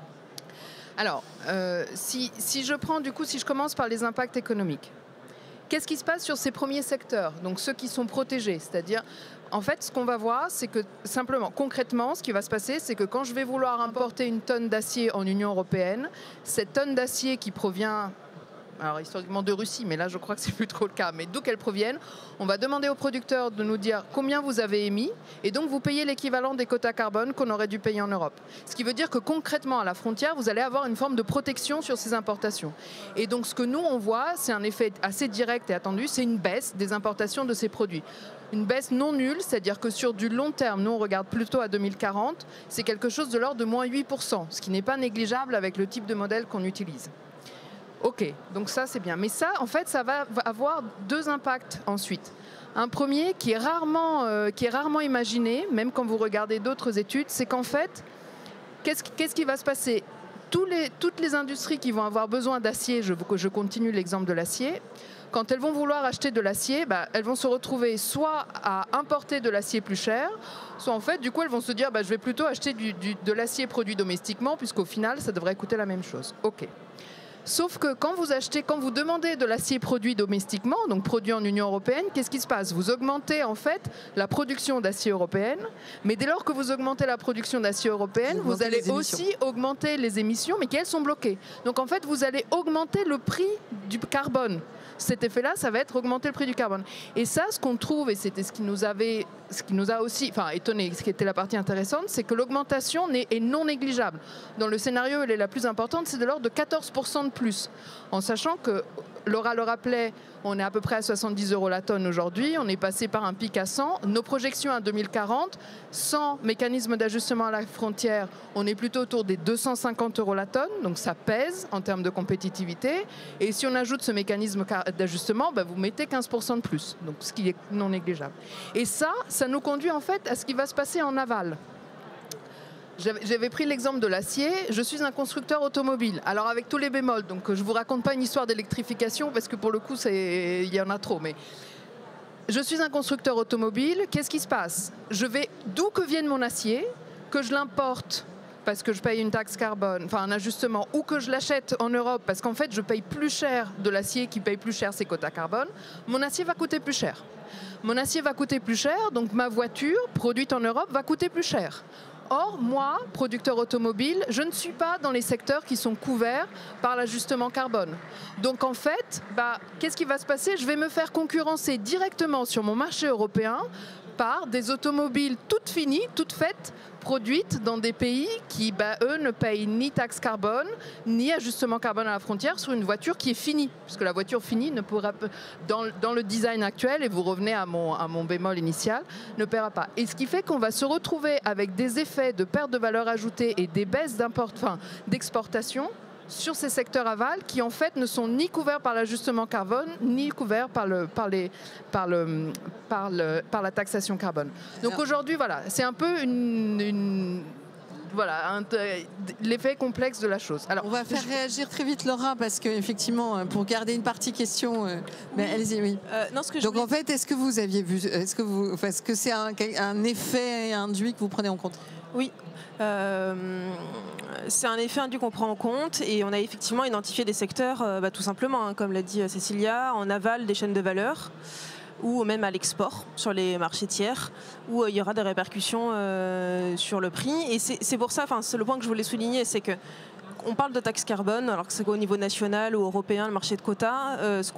Alors, si je commence par les impacts économiques, qu'est-ce qui se passe sur ces premiers secteurs? Donc ceux qui sont protégés, c'est-à-dire, en fait, ce qu'on va voir, c'est que simplement, concrètement, ce qui va se passer, c'est que quand je vais vouloir importer une tonne d'acier en Union européenne, cette tonne d'acier qui provient... alors historiquement de Russie, mais là je crois que c'est plus trop le cas, mais d'où qu'elles proviennent, on va demander aux producteurs de nous dire combien vous avez émis, et donc vous payez l'équivalent des quotas carbone qu'on aurait dû payer en Europe. Ce qui veut dire que concrètement à la frontière, vous allez avoir une forme de protection sur ces importations. Et donc ce que nous on voit, c'est un effet assez direct et attendu, c'est une baisse des importations de ces produits. Une baisse non nulle, c'est-à-dire que sur du long terme, nous on regarde plutôt à 2040, c'est quelque chose de l'ordre de moins 8%, ce qui n'est pas négligeable avec le type de modèle qu'on utilise. Ok, donc ça c'est bien. Mais ça, en fait, ça va avoir deux impacts ensuite. Un premier qui est rarement imaginé, même quand vous regardez d'autres études, c'est qu'en fait, qu'est-ce qui va se passer? Toutes les industries qui vont avoir besoin d'acier, je continue l'exemple de l'acier, quand elles vont vouloir acheter de l'acier, elles vont se retrouver soit à importer de l'acier plus cher, soit en fait, du coup, elles vont se dire je vais plutôt acheter de l'acier produit domestiquement, puisqu'au final, ça devrait coûter la même chose. Ok. Sauf que quand vous demandez de l'acier produit domestiquement, donc produit en Union européenne, qu'est-ce qui se passe? Vous augmentez en fait la production d'acier européenne, mais dès lors que vous augmentez la production d'acier européenne, vous allez aussi augmenter les émissions, mais qu'elles sont bloquées. Donc en fait, vous allez augmenter le prix du carbone. Cet effet-là, ça va être augmenter le prix du carbone. Et ça, ce qu'on trouve, et c'était ce qui nous a aussi étonné, ce qui était la partie intéressante, c'est que l'augmentation est non négligeable. Dans le scénario, elle est la plus importante, c'est de l'ordre de 14% de plus. En sachant que, Laura le rappelait, on est à peu près à 70 € la tonne aujourd'hui, on est passé par un pic à 100. Nos projections à 2040, sans mécanisme d'ajustement à la frontière, on est plutôt autour des 250 € la tonne, donc ça pèse en termes de compétitivité. Et si on ajoute ce mécanisme d'ajustement, vous mettez 15% de plus, donc ce qui est non négligeable. Et ça nous conduit en fait à ce qui va se passer en aval. J'avais pris l'exemple de l'acier. Je suis un constructeur automobile. Alors avec tous les bémols, donc je ne vous raconte pas une histoire d'électrification parce que pour le coup, il y en a trop. Mais je suis un constructeur automobile. Qu'est-ce qui se passe? Je vais d'où que vienne mon acier, que je l'importe parce que je paye une taxe carbone, enfin un ajustement, ou que je l'achète en Europe parce qu'en fait je paye plus cher de l'acier qui paye plus cher ses quotas carbone, mon acier va coûter plus cher. Mon acier va coûter plus cher, donc ma voiture produite en Europe va coûter plus cher. Or, moi, producteur automobile, je ne suis pas dans les secteurs qui sont couverts par l'ajustement carbone. Donc en fait, qu'est-ce qui va se passer? Je vais me faire concurrencer directement sur mon marché européen par des automobiles toutes finies, toutes faites, produites dans des pays qui, eux, ne payent ni taxe carbone, ni ajustement carbone à la frontière sur une voiture qui est finie. Puisque la voiture finie ne pourra, dans le design actuel, et vous revenez à mon bémol initial, ne paiera pas. Et ce qui fait qu'on va se retrouver avec des effets de perte de valeur ajoutée et des baisses d'exportation sur ces secteurs aval qui en fait ne sont ni couverts par l'ajustement carbone ni couverts par la taxation carbone. Donc aujourd'hui, voilà, c'est un peu l'effet complexe de la chose.
Alors, on va faire réagir très vite Laura parce qu'effectivement, pour garder une partie question, mais allez-y, oui. Donc en fait, est-ce que vous aviez vu, est-ce que c'est un effet induit que vous prenez en compte?
Oui. C'est un effet induit qu'on prend en compte et on a effectivement identifié des secteurs, tout simplement, comme l'a dit Cécilia, en aval des chaînes de valeur ou même à l'export sur les marchés tiers où il y aura des répercussions sur le prix. Et c'est pour ça, c'est le point que je voulais souligner, c'est que on parle de taxe carbone, alors que c'est au niveau national ou européen, le marché de quotas, ce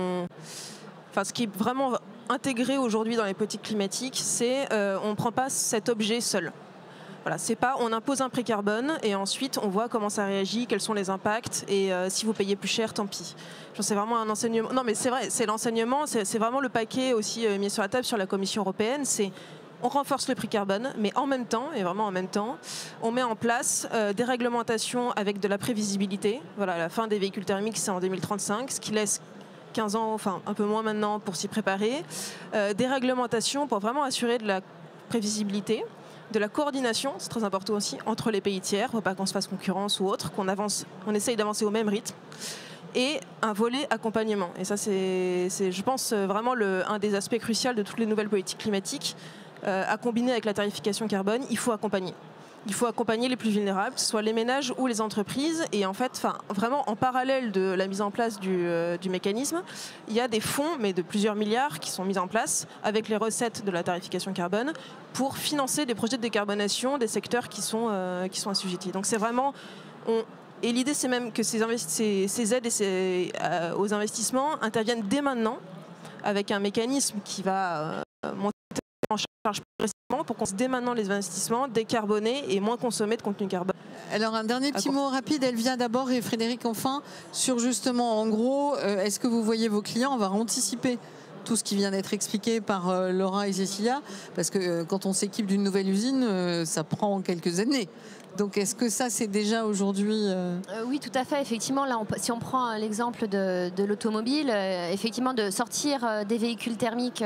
qui est vraiment intégré aujourd'hui dans les politiques climatiques, c'est on ne prend pas cet objet seul. Voilà, c'est pas on impose un prix carbone et ensuite on voit comment ça réagit, quels sont les impacts et si vous payez plus cher, tant pis. C'est vraiment un enseignement. Non mais c'est vrai, c'est l'enseignement, c'est vraiment le paquet aussi mis sur la table sur la Commission européenne. C'est on renforce le prix carbone, mais en même temps, et vraiment en même temps, on met en place des réglementations avec de la prévisibilité. Voilà, la fin des véhicules thermiques, c'est en 2035, ce qui laisse 15 ans, enfin un peu moins maintenant pour s'y préparer. Des réglementations pour vraiment assurer de la prévisibilité. De la coordination, c'est très important aussi, entre les pays tiers, pour pas qu'on se fasse concurrence ou autre, on essaye d'avancer au même rythme. Et un volet accompagnement. Et ça, c'est je pense, vraiment un des aspects cruciaux de toutes les nouvelles politiques climatiques. À combiner avec la tarification carbone, il faut accompagner. Il faut accompagner les plus vulnérables, que ce soit les ménages ou les entreprises. Et en fait, vraiment en parallèle de la mise en place du mécanisme, il y a des fonds, mais de plusieurs milliards, qui sont mis en place avec les recettes de la tarification carbone pour financer des projets de décarbonation des secteurs qui sont assujettis. Donc c'est vraiment... Et l'idée, c'est même que ces aides aux investissements interviennent dès maintenant avec un mécanisme qui va monter en charge progressivement pour qu'on se dès maintenant les investissements décarbonés et moins consommés de contenu carbone.
Alors un dernier petit mot rapide, Elvia d'abord et Frédéric enfin, sur justement en gros, est-ce que vous voyez vos clients, on va anticiper tout ce qui vient d'être expliqué par Laura et Cécilia, parce que quand on s'équipe d'une nouvelle usine, ça prend quelques années. Donc est-ce que ça c'est déjà aujourd'hui
Oui, tout à fait. Effectivement, là, si on prend l'exemple de l'automobile, effectivement de sortir des véhicules thermiques.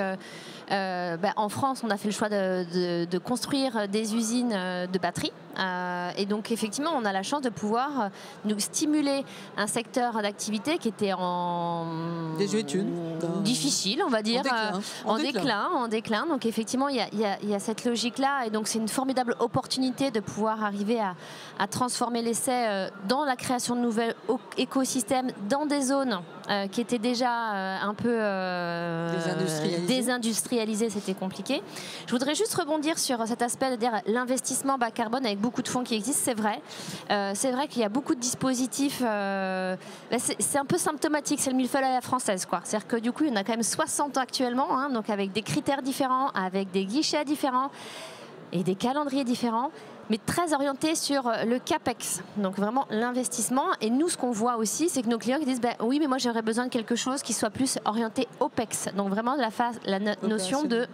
En France, on a fait le choix de construire des usines de batteries. Et donc, effectivement, on a la chance de pouvoir nous stimuler un secteur d'activité qui était en
désuétude,
difficile, on va dire, en déclin. Donc, effectivement, il y a cette logique-là. Et donc, c'est une formidable opportunité de pouvoir arriver à transformer l'essai dans la création de nouveaux écosystèmes, dans des zones qui étaient déjà un peu désindustrialisées, c'était compliqué. Je voudrais juste rebondir sur cet aspect de dire l'investissement bas carbone avec beaucoup de fonds qui existent, c'est vrai. C'est vrai qu'il y a beaucoup de dispositifs. C'est un peu symptomatique, c'est le millefeuille à la française, quoi. C'est-à-dire que du coup, il y en a quand même 60 actuellement, hein, donc avec des critères différents, avec des guichets différents et des calendriers différents, mais très orienté sur le CAPEX, donc vraiment l'investissement. Et nous, ce qu'on voit aussi, c'est que nos clients qui disent oui, mais moi j'aurais besoin de quelque chose qui soit plus orienté OPEX, donc vraiment la notion du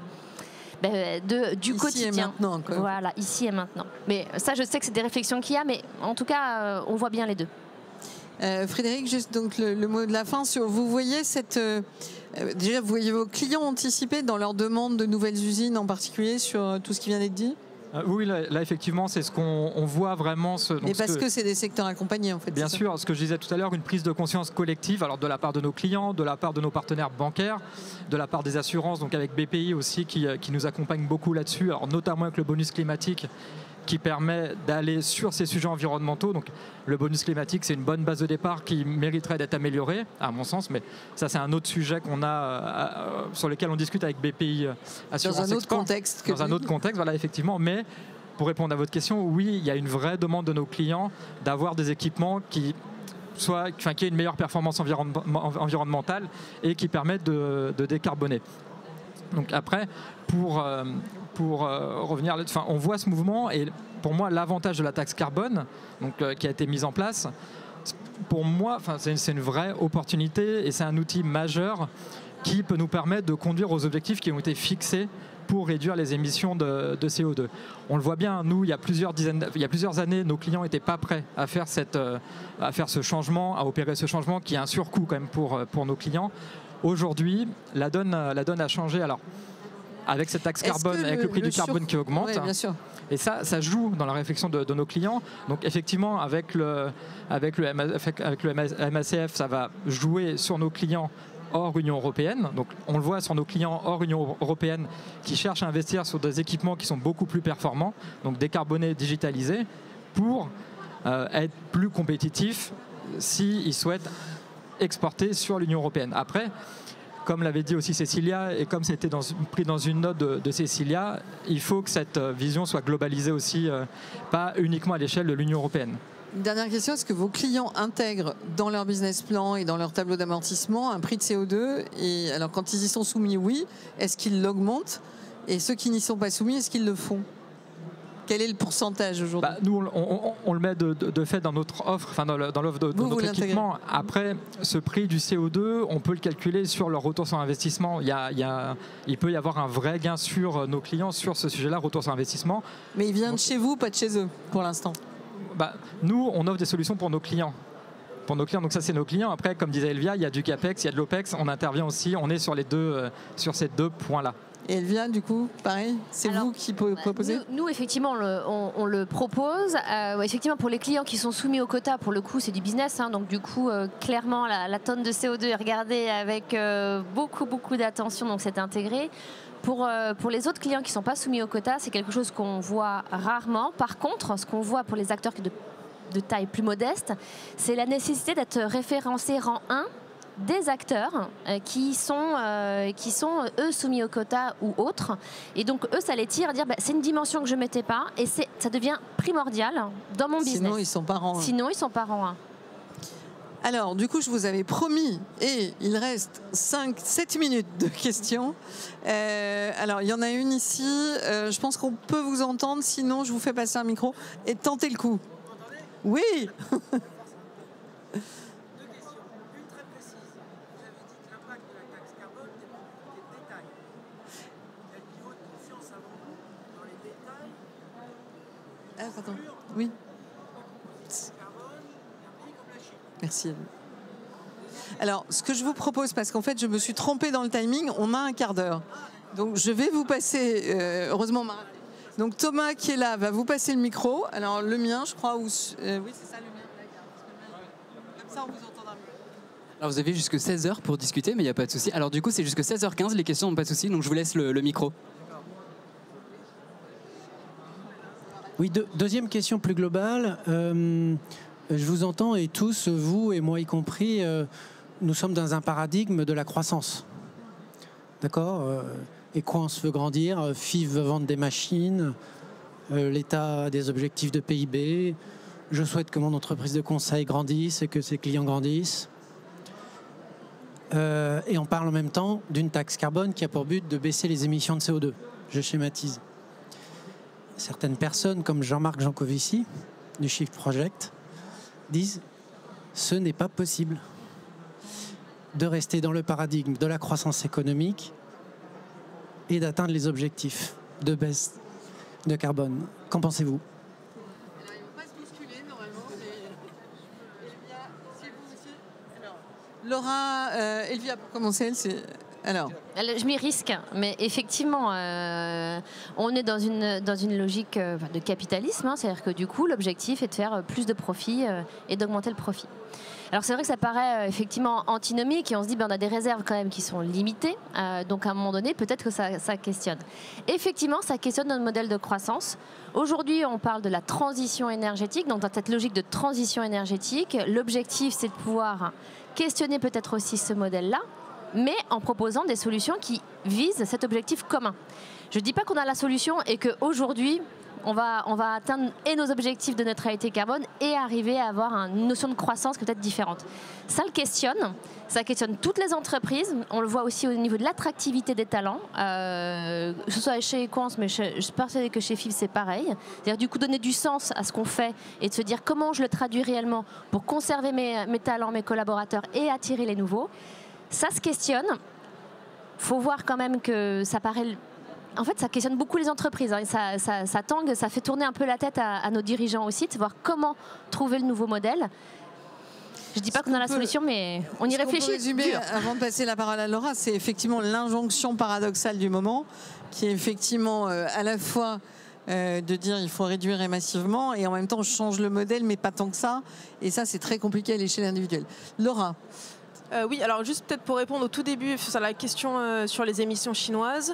ici
quotidien.
Et maintenant, quoi.
Voilà, ici et maintenant. Mais ça, je sais que c'est des réflexions qu'il y a, mais en tout cas, on voit bien les deux.
Frédéric, juste donc le mot de la fin. Vous voyez déjà, vous voyez vos clients anticiper dans leur demande de nouvelles usines, en particulier sur tout ce qui vient d'être dit?
Oui, là effectivement, c'est ce qu'on voit vraiment.
Et parce que c'est des secteurs accompagnés, en fait.
Bien sûr, ce que je disais tout à l'heure, une prise de conscience collective, alors de la part de nos clients, de la part de nos partenaires bancaires, de la part des assurances, donc avec BPI aussi, qui nous accompagne beaucoup là-dessus, alors notamment avec le bonus climatique, qui permet d'aller sur ces sujets environnementaux. Donc le bonus climatique, c'est une bonne base de départ qui mériterait d'être améliorée, à mon sens, mais ça c'est un autre sujet qu'on a, sur lequel on discute avec BPI Assurance
Dans un autre
Export,
contexte.
Dans un autre contexte, voilà, effectivement. Mais pour répondre à votre question, oui, il y a une vraie demande de nos clients d'avoir des équipements qui aient une meilleure performance environnementale et qui permettent de décarboner. Donc après, pour revenir là-dessus, on voit ce mouvement et pour moi, l'avantage de la taxe carbone qui a été mise en place, pour moi, c'est une vraie opportunité et c'est un outil majeur qui peut nous permettre de conduire aux objectifs qui ont été fixés pour réduire les émissions de CO2. On le voit bien, nous, il y a plusieurs années, nos clients n'étaient pas prêts à faire ce changement, à opérer ce changement qui est un surcoût quand même pour nos clients. Aujourd'hui, la donne a changé. Alors, avec cette taxe carbone, avec le prix du carbone qui augmente,
oui, bien sûr.
Et ça joue dans la réflexion de nos clients. Donc effectivement, avec le MACF, ça va jouer sur nos clients hors Union européenne. Donc on le voit sur nos clients hors Union européenne qui cherchent à investir sur des équipements qui sont beaucoup plus performants, donc décarbonés, digitalisés, pour être plus compétitifs s'ils souhaitent exporter sur l'Union européenne. Après, comme l'avait dit aussi Cécilia, et comme c'était pris dans une note de Cécilia, il faut que cette vision soit globalisée aussi, pas uniquement à l'échelle de l'Union européenne.
Une dernière question, est-ce que vos clients intègrent dans leur business plan et dans leur tableau d'amortissement un prix de CO2 ? Et alors quand ils y sont soumis, oui, est-ce qu'ils l'augmentent ? Et ceux qui n'y sont pas soumis, est-ce qu'ils le font ? Quel est le pourcentage aujourd'hui ?
Nous, on le met de fait dans notre offre, enfin dans l'offre de notre équipement. Après, ce prix du CO2, on peut le calculer sur leur retour sur investissement. Il peut y avoir un vrai gain sur nos clients sur ce sujet-là, retour sur investissement.
Mais il vient de chez vous, pas de chez eux, pour l'instant.
Nous, on offre des solutions pour nos clients. Donc ça, c'est nos clients. Après, comme disait Elvia, il y a du CAPEX, il y a de l'OPEX. On intervient aussi, on est sur ces deux points-là.
Et Elvia, du coup, pareil, c'est vous qui proposez ?
Nous, effectivement, on le propose. Effectivement, pour les clients qui sont soumis au quota, pour le coup, c'est du business. Donc, du coup, clairement, la tonne de CO2 est regardée avec beaucoup d'attention. Donc, c'est intégré. Pour les autres clients qui ne sont pas soumis au quota, c'est quelque chose qu'on voit rarement. Par contre, ce qu'on voit pour les acteurs de taille plus modeste, c'est la nécessité d'être référencé rang 1 des acteurs qui sont eux soumis au quota ou autres, et donc eux ça les tire à dire c'est une dimension que je ne mettais pas et ça devient primordial dans mon business.
Sinon ils sont pas rang 1.
Sinon ils sont pas rang 1.
Alors du coup je vous avais promis, et il reste 7 minutes de questions. Alors il y en a une ici, je pense qu'on peut vous entendre, sinon je vous fais passer un micro et tentez le coup. Oui. Pardon. Oui. Merci. Alors, ce que je vous propose, parce qu'en fait, je me suis trompée dans le timing, on a un quart d'heure. Donc, je vais vous passer, heureusement, donc Thomas qui est là va vous passer le micro. Alors, le mien, je crois, oui, c'est ça, le mien. Comme ça, on vous entendra mieux.
Alors, vous avez jusque 16h pour discuter, mais il n'y a pas de souci. Alors, du coup, c'est jusque 16h15, les questions n'ont pas de souci, donc je vous laisse le micro.
Oui, deuxième question plus globale. Je vous entends et tous, vous et moi y compris, nous sommes dans un paradigme de la croissance. D'accord ? Equans veut grandir, FIV veut vendre des machines, l'État a des objectifs de PIB. Je souhaite que mon entreprise de conseil grandisse et que ses clients grandissent. Et on parle en même temps d'une taxe carbone qui a pour but de baisser les émissions de CO2. Je schématise. Certaines personnes, comme Jean-Marc Jancovici, du Shift Project, disent « ce n'est pas possible de rester dans le paradigme de la croissance économique et d'atteindre les objectifs de baisse de carbone. » Qu'en pensez-vous ?
Alors, ils ne vont pas se bousculer, normalement. Elvia, c'est vous aussi. Alors, Laura, Elvia, pour commencer, elle, c'est... Alors.
Je m'y risque, mais effectivement, on est dans une logique de capitalisme, c'est-à-dire que du coup, l'objectif est de faire plus de profit et d'augmenter le profit. Alors c'est vrai que ça paraît effectivement antinomique et on se dit on a des réserves quand même qui sont limitées, donc à un moment donné, peut-être que ça questionne. Effectivement, ça questionne notre modèle de croissance. Aujourd'hui, on parle de la transition énergétique, donc dans cette logique de transition énergétique, l'objectif c'est de pouvoir questionner peut-être aussi ce modèle-là, mais en proposant des solutions qui visent cet objectif commun. Je ne dis pas qu'on a la solution et qu'aujourd'hui, on va atteindre et nos objectifs de neutralité carbone et arriver à avoir une notion de croissance peut-être différente. Ça questionne toutes les entreprises. On le voit aussi au niveau de l'attractivité des talents, que ce soit chez Equans, mais je suis persuadée que chez FIV c'est pareil. C'est-à-dire du coup donner du sens à ce qu'on fait et de se dire comment je le traduis réellement pour conserver mes talents, mes collaborateurs et attirer les nouveaux. Ça se questionne. faut voir quand même que ça paraît... En fait, ça questionne beaucoup les entreprises. Hein. Ça tangue, ça fait tourner un peu la tête à nos dirigeants aussi, de voir comment trouver le nouveau modèle. Je ne dis pas qu'on a la solution, mais on y réfléchit.
Résumer, avant de passer la parole à Laura, c'est effectivement l'injonction paradoxale du moment, qui est effectivement à la fois de dire il faut réduire massivement, et en même temps on change le modèle, mais pas tant que ça. Et ça, c'est très compliqué à l'échelle individuelle. Laura.
Oui, alors juste peut-être pour répondre au tout début sur la question sur les émissions chinoises,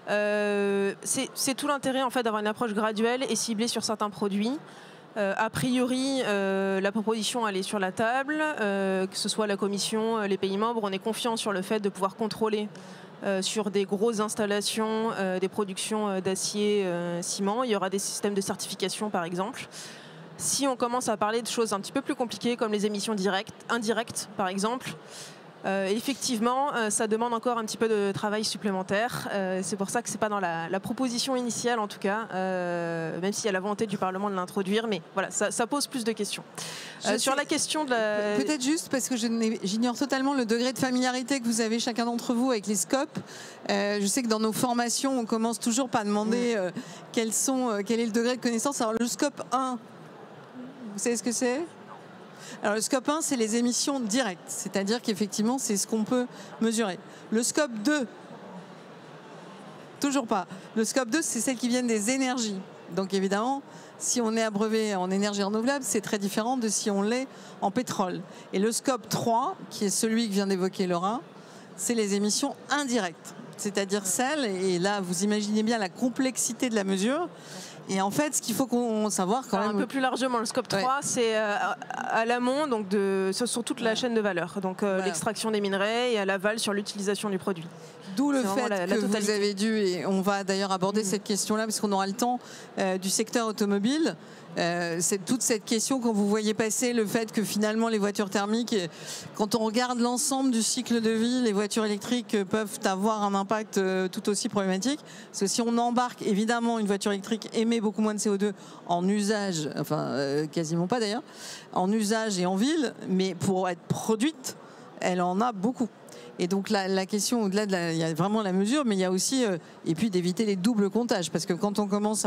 c'est tout l'intérêt en fait d'avoir une approche graduelle et ciblée sur certains produits. A priori, la proposition elle est sur la table, que ce soit la Commission, les pays membres, on est confiant sur le fait de pouvoir contrôler sur des grosses installations, des productions d'acier, ciment. Il y aura des systèmes de certification par exemple. Si on commence à parler de choses un petit peu plus compliquées comme les émissions indirectes par exemple, effectivement, ça demande encore un petit peu de travail supplémentaire. C'est pour ça que c'est pas dans la proposition initiale en tout cas, même s'il y a la volonté du Parlement de l'introduire, mais voilà, ça pose plus de questions. Sur la question de la...
Peut-être juste parce que j'ignore totalement le degré de familiarité que vous avez chacun d'entre vous avec les scopes. Je sais que dans nos formations, on commence toujours par demander quel est le degré de connaissance. Alors le scope 1, vous savez ce que c'est ? Alors le scope 1, c'est les émissions directes, c'est-à-dire qu'effectivement, c'est ce qu'on peut mesurer. Le scope 2, toujours pas. Le scope 2, c'est celles qui viennent des énergies. Donc évidemment, si on est abreuvé en énergie renouvelable, c'est très différent de si on l'est en pétrole. Et le scope 3, qui est celui que vient d'évoquer Laura, c'est les émissions indirectes, c'est-à-dire celles, et là vous imaginez bien la complexité de la mesure. Et en fait, ce qu'il faut savoir quand même...
Un peu plus largement, le scope 3, c'est à l'amont, donc sur toute la chaîne de valeur. Donc l'extraction des minerais, et à l'aval sur l'utilisation du produit.
D'où le fait que vous avez dû, et on va d'ailleurs aborder cette question-là, parce qu'on aura le temps, du secteur automobile. C'est toute cette question quand vous voyez passer le fait que finalement les voitures thermiques, quand on regarde l'ensemble du cycle de vie, les voitures électriques peuvent avoir un impact tout aussi problématique. Parce que si on embarque, évidemment, une voiture électrique émet beaucoup moins de CO2 en usage, enfin quasiment pas d'ailleurs, en usage et en ville, mais pour être produite, elle en a beaucoup. Et donc la question au-delà il y a vraiment la mesure, mais il y a aussi et puis d'éviter les doubles comptages, parce que quand on commence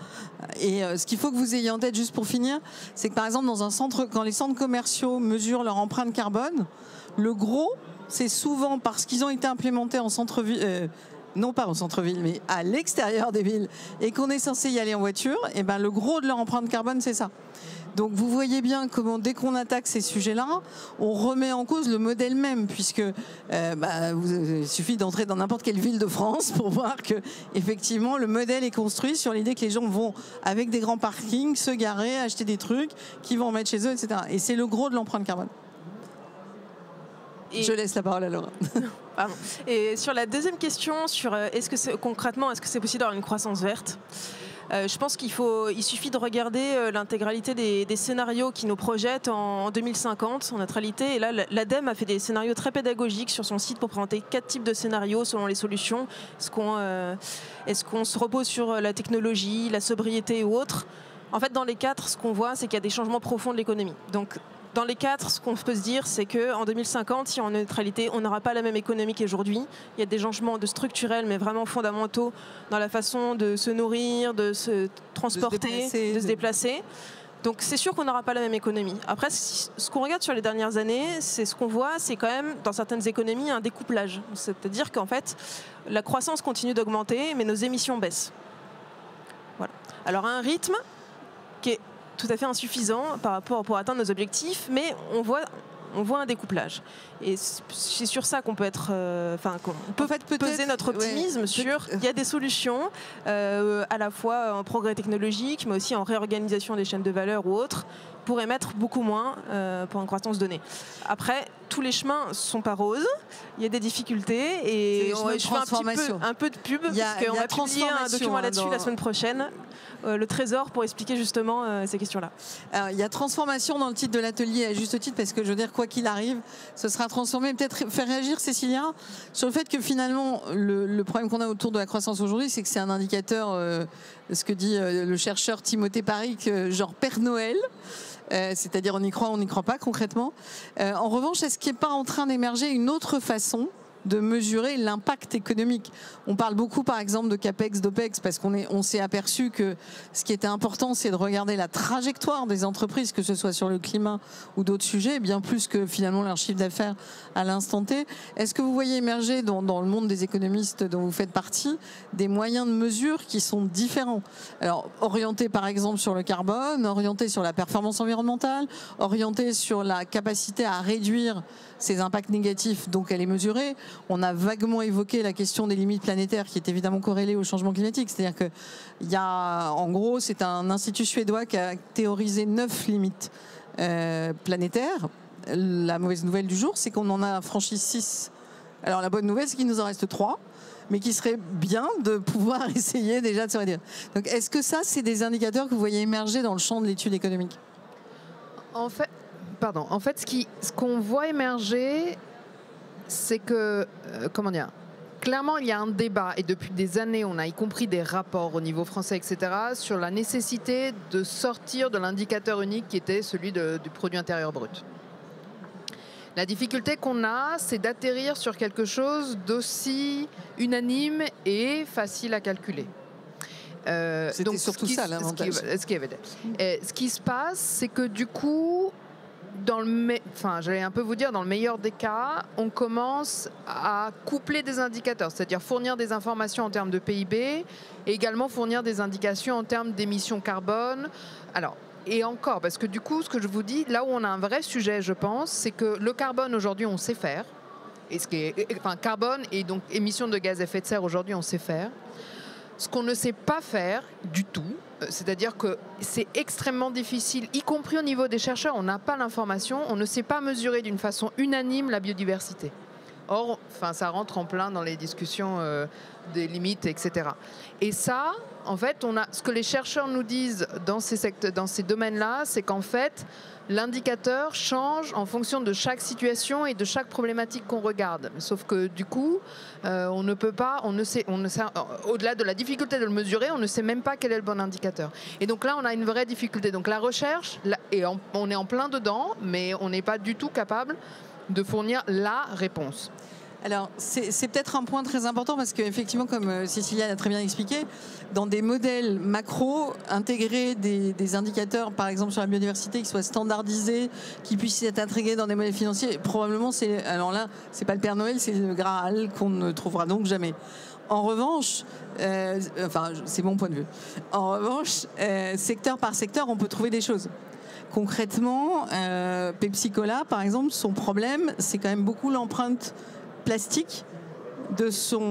ce qu'il faut que vous ayez en tête juste pour finir, c'est que par exemple quand les centres commerciaux mesurent leur empreinte carbone, le gros, c'est souvent parce qu'ils ont été implémentés en centre-ville. Non pas en centre-ville, mais à l'extérieur des villes, et qu'on est censé y aller en voiture, et ben le gros de leur empreinte carbone, c'est ça. Donc vous voyez bien comment dès qu'on attaque ces sujets-là, on remet en cause le modèle même, puisque il suffit d'entrer dans n'importe quelle ville de France pour voir que effectivement le modèle est construit sur l'idée que les gens vont avec des grands parkings se garer, acheter des trucs, qu'ils vont en mettre chez eux, etc. Et c'est le gros de l'empreinte carbone. Je laisse la parole à Laura.
Pardon. Et sur la deuxième question, sur concrètement, est-ce que c'est possible d'avoir une croissance verte ? Je pense il suffit de regarder l'intégralité des scénarios qui nous projettent en 2050 en neutralité. Et là, l'ADEME a fait des scénarios très pédagogiques sur son site pour présenter 4 types de scénarios selon les solutions. Est-ce qu'on se repose sur la technologie, la sobriété ou autre ? En fait, dans les 4, ce qu'on voit, c'est qu'il y a des changements profonds de l'économie. Donc, dans les 4, ce qu'on peut se dire, c'est qu'en 2050, si on est en neutralité, on n'aura pas la même économie qu'aujourd'hui. Il y a des changements structurels, mais vraiment fondamentaux dans la façon de se nourrir, de se transporter, de se déplacer. Donc c'est sûr qu'on n'aura pas la même économie. Après, ce qu'on regarde sur les dernières années, c'est ce qu'on voit, c'est quand même, dans certaines économies, un découplage. C'est-à-dire qu'en fait, la croissance continue d'augmenter, mais nos émissions baissent. Voilà. Alors à un rythme qui est tout à fait insuffisant pour atteindre nos objectifs, mais on voit un découplage. Et c'est sur ça qu'on peut peser notre optimisme sur il y a des solutions, à la fois en progrès technologique, mais aussi en réorganisation des chaînes de valeur ou autres, pour émettre beaucoup moins pour une croissance donnée. Après, tous les chemins ne sont pas roses, il y a des difficultés, et je fais un peu de pub, parce qu'on va publier un document là-dessus la semaine prochaine, le Trésor, pour expliquer justement ces questions-là.
Alors, il y a transformation dans le titre de l'atelier, à juste titre, parce que je veux dire, quoi qu'il arrive, ce sera transformé. Peut-être faire réagir Cécilia sur le fait que finalement, le problème qu'on a autour de la croissance aujourd'hui, c'est que c'est un indicateur, ce que dit le chercheur Timothée Paric, genre Père Noël. C'est-à-dire on y croit, on n'y croit pas concrètement. En revanche, est-ce qu'il n'est pas en train d'émerger une autre façon de mesurer l'impact économique. On parle beaucoup, par exemple, de CAPEX, d'OPEX, parce qu'on s'est aperçu que ce qui était important, c'est de regarder la trajectoire des entreprises, que ce soit sur le climat ou d'autres sujets, bien plus que finalement leur chiffre d'affaires à l'instant T. Est-ce que vous voyez émerger dans le monde des économistes dont vous faites partie des moyens de mesure qui sont différents? Alors, orientés par exemple sur le carbone, orientés sur la performance environnementale, orientés sur la capacité à réduire ces impacts négatifs, donc à les mesurer. On a vaguement évoqué la question des limites planétaires qui est évidemment corrélée au changement climatique. C'est-à-dire que en gros, c'est un institut suédois qui a théorisé 9 limites planétaires. La mauvaise nouvelle du jour, c'est qu'on en a franchi 6. Alors la bonne nouvelle, c'est qu'il nous en reste 3, mais qu'il serait bien de pouvoir essayer déjà de se réduire. Donc est-ce que ça, c'est des indicateurs que vous voyez émerger dans le champ de l'étude économique?
En fait, ce qu'on voit émerger, c'est que, clairement, il y a un débat, et depuis des années, on a y compris des rapports au niveau français, etc., sur la nécessité de sortir de l'indicateur unique qui était celui du produit intérieur brut. La difficulté qu'on a, c'est d'atterrir sur quelque chose d'aussi unanime et facile à calculer.
C'était surtout ça l'avantage.
Ce qui se passe, c'est que du coup, j'allais un peu vous dire, dans le meilleur des cas, on commence à coupler des indicateurs, c'est-à-dire fournir des informations en termes de PIB et également fournir des indications en termes d'émissions carbone. Alors, et encore, parce que du coup, ce que je vous dis, là où on a un vrai sujet, je pense, c'est que le carbone, aujourd'hui, on sait faire. Et carbone et donc émissions de gaz à effet de serre, aujourd'hui, on sait faire. Ce qu'on ne sait pas faire du tout, c'est-à-dire que c'est extrêmement difficile, y compris au niveau des chercheurs, on n'a pas l'information, on ne sait pas mesurer d'une façon unanime la biodiversité. Or, ça rentre en plein dans les discussions des limites, etc. Et ça, en fait, ce que les chercheurs nous disent dans ces domaines-là, c'est qu'en fait, l'indicateur change en fonction de chaque situation et de chaque problématique qu'on regarde. Sauf que du coup, on ne sait, au-delà de la difficulté de le mesurer, on ne sait même pas quel est le bon indicateur. Et donc là, on a une vraie difficulté. Donc la recherche, on est en plein dedans, mais on n'est pas du tout capable de fournir la réponse.
Alors, c'est peut-être un point très important parce qu'effectivement, comme Cécilia l'a très bien expliqué, dans des modèles macro, intégrer des indicateurs, par exemple sur la biodiversité, qui soient standardisés, qui puissent être intégrés dans des modèles financiers, probablement, alors là, c'est pas le Père Noël, c'est le Graal qu'on ne trouvera donc jamais. En revanche, c'est mon point de vue. En revanche, secteur par secteur, on peut trouver des choses. Concrètement, Pepsi Cola, par exemple, son problème, c'est quand même beaucoup l'empreinte plastique de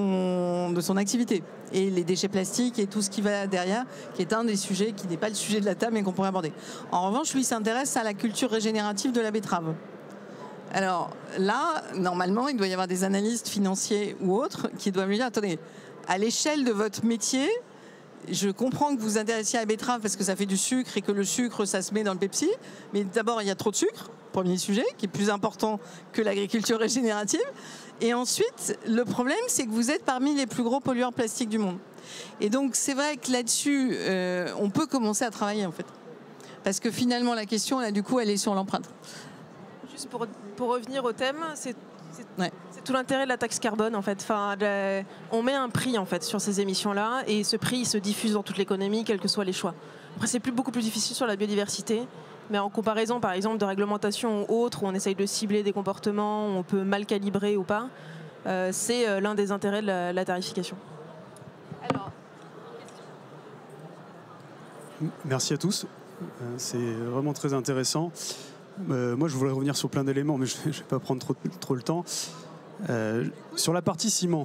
son activité et les déchets plastiques et tout ce qui va derrière, qui est un des sujets qui n'est pas le sujet de la table mais qu'on pourrait aborder. En revanche, lui s'intéresse à la culture régénérative de la betterave. Alors là, normalement, il doit y avoir des analystes financiers ou autres qui doivent lui dire, attendez, à l'échelle de votre métier, je comprends que vous vous intéressiez à la betterave parce que ça fait du sucre et que le sucre, ça se met dans le Pepsi. Mais d'abord, il y a trop de sucre, premier sujet, qui est plus important que l'agriculture régénérative. Et ensuite, le problème, c'est que vous êtes parmi les plus gros pollueurs plastiques du monde. Et donc, c'est vrai que là-dessus, on peut commencer à travailler, en fait. Parce que finalement, la question, là, du coup, elle est sur l'empreinte.
Juste pour revenir au thème, c'est tout l'intérêt de la taxe carbone, en fait. On met un prix, en fait, sur ces émissions-là, et ce prix, il se diffuse dans toute l'économie, quels que soient les choix. Après, c'est beaucoup plus difficile sur la biodiversité, mais en comparaison, par exemple, de réglementation ou autre, où on essaye de cibler des comportements, où on peut mal calibrer ou pas, c'est l'un des intérêts de la tarification.
Alors, merci à tous. C'est vraiment très intéressant. Moi, je voulais revenir sur plein d'éléments, mais je ne vais pas prendre trop le temps. Sur la partie ciment,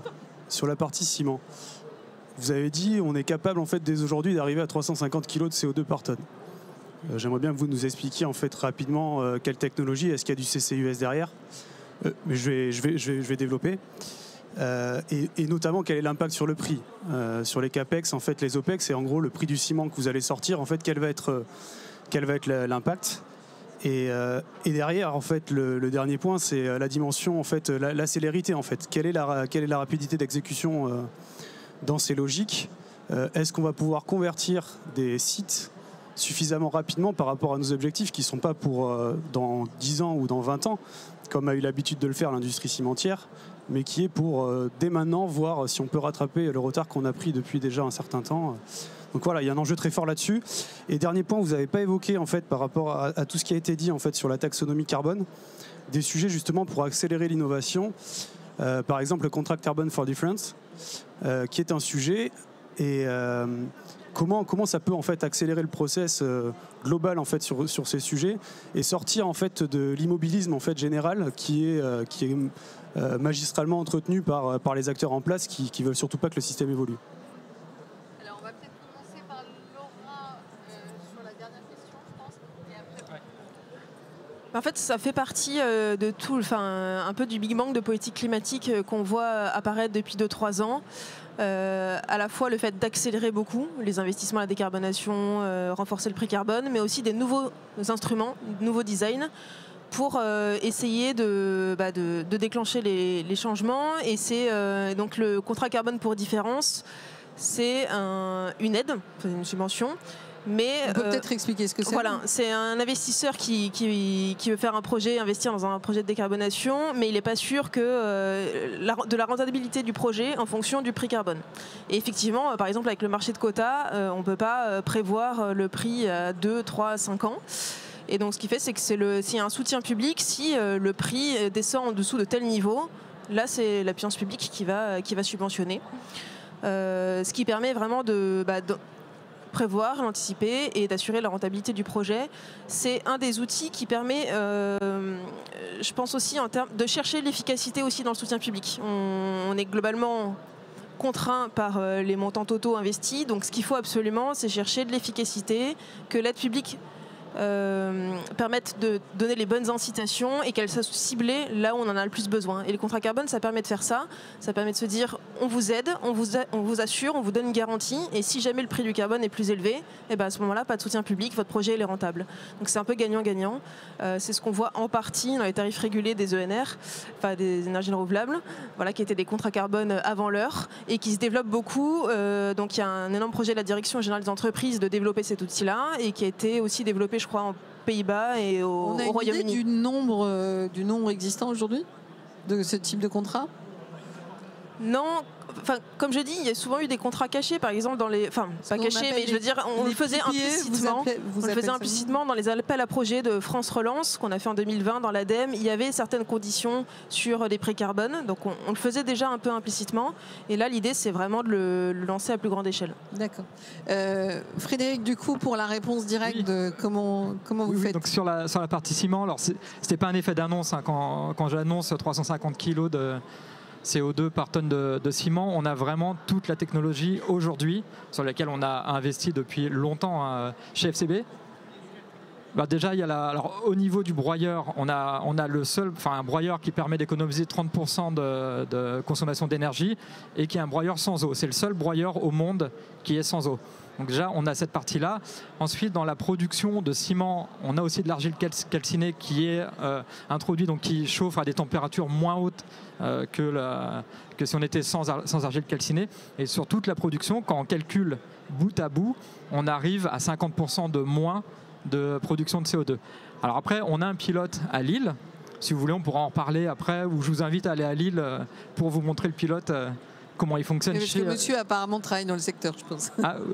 vous avez dit on est capable en fait dès aujourd'hui d'arriver à 350 kg de CO2 par tonne. J'aimerais bien que vous nous expliquiez en fait rapidement quelle technologie, est-ce qu'il y a du CCUS derrière, mais je vais développer. Et notamment quel est l'impact sur le prix, sur les CAPEX, en fait les OPEX, et en gros le prix du ciment que vous allez sortir, en fait quel va être l'impact. Et derrière, en fait, le dernier point, c'est la dimension, en fait, la célérité, en fait. Quelle est la rapidité d'exécution dans ces logiques? Est-ce qu'on va pouvoir convertir des sites suffisamment rapidement par rapport à nos objectifs qui ne sont pas pour dans 10 ans ou dans 20 ans, comme a eu l'habitude de le faire l'industrie cimentière, mais qui est pour dès maintenant voir si on peut rattraper le retard qu'on a pris depuis déjà un certain temps. Donc voilà, il y a un enjeu très fort là-dessus. Et dernier point, vous n'avez pas évoqué en fait par rapport à tout ce qui a été dit en fait sur la taxonomie carbone, des sujets justement pour accélérer l'innovation. Par exemple, le Contract Carbon for Difference, qui est un sujet et comment ça peut en fait accélérer le process global en fait sur ces sujets et sortir en fait de l'immobilisme en fait général qui est magistralement entretenu par les acteurs en place qui veulent surtout pas que le système évolue.
Alors on va peut-être commencer par Laura sur la dernière question, je pense, et après.
En fait, ça fait partie de tout, un peu du Big Bang de politique climatique qu'on voit apparaître depuis 2-3 ans. À la fois le fait d'accélérer beaucoup les investissements à la décarbonation, renforcer le prix carbone, mais aussi des nouveaux instruments, nouveaux designs pour essayer de déclencher les changements. Et c'est donc le contrat carbone pour différence, c'est une aide, une subvention. Mais,
on peut peut-être expliquer ce que c'est.
Voilà, c'est un investisseur qui veut faire un projet, investir dans un projet de décarbonation, mais il n'est pas sûr que de la rentabilité du projet en fonction du prix carbone. Et effectivement, par exemple, avec le marché de quotas, on ne peut pas prévoir le prix à 2, 3, 5 ans. Et donc ce qui fait, c'est que s'il y a un soutien public, si le prix descend en dessous de tel niveau, là c'est la puissance publique qui va subventionner. Ce qui permet vraiment de prévoir, l'anticiper et d'assurer la rentabilité du projet. C'est un des outils qui permet, je pense aussi en termes de chercher l'efficacité aussi dans le soutien public. On est globalement contraint par les montants totaux investis, donc ce qu'il faut absolument, c'est chercher de l'efficacité, que l'aide publique permettent de donner les bonnes incitations et qu'elles soient ciblées là où on en a le plus besoin. Et le contrat carbone, ça permet de faire ça. Ça permet de se dire, on vous aide, on vous assure, on vous donne une garantie. Et si jamais le prix du carbone est plus élevé, et ben à ce moment-là, pas de soutien public, votre projet il est rentable. Donc c'est un peu gagnant-gagnant. C'est ce qu'on voit en partie dans les tarifs régulés des ENR, enfin des énergies renouvelables, voilà, qui étaient des contrats carbone avant l'heure et qui se développent beaucoup. Donc il y a un énorme projet de la Direction générale des entreprises de développer cet outil-là et qui a été aussi développé, je crois, en Pays-Bas et au Royaume-Uni.
On a une idée du nombre existant aujourd'hui de ce type de contrat ?
Non. Enfin, comme je dis, il y a souvent eu des contrats cachés, par exemple dans les, enfin pas cachés, mais je veux dire, on le faisait implicitement. On le faisait implicitement dans les appels à projets de France Relance qu'on a fait en 2020 dans l'ADEME. Il y avait certaines conditions sur les prix carbone, donc on le faisait déjà un peu implicitement. Et là, l'idée, c'est vraiment de le lancer à plus grande échelle.
D'accord. Frédéric, du coup, pour la réponse directe, de comment vous faites ?
Donc sur la partie ciment, alors c'était pas un effet d'annonce hein, quand j'annonce 350 kg de CO2 par tonne de ciment, on a vraiment toute la technologie aujourd'hui sur laquelle on a investi depuis longtemps chez FCB. Déjà, il y a alors, au niveau du broyeur, on a le seul, un broyeur qui permet d'économiser 30% de consommation d'énergie et qui est un broyeur sans eau. C'est le seul broyeur au monde qui est sans eau. Donc déjà, on a cette partie-là. Ensuite, dans la production de ciment, on a aussi de l'argile calcinée qui est introduite, donc qui chauffe à des températures moins hautes que si on était sans argile calcinée. Et sur toute la production, quand on calcule bout à bout, on arrive à 50% de moins de production de CO2. Alors après, on a un pilote à Lille. Si vous voulez, on pourra en reparler après, ou je vous invite à aller à Lille pour vous montrer le pilote, comment il fonctionne.
Parce que monsieur apparemment travaille dans le secteur, je pense.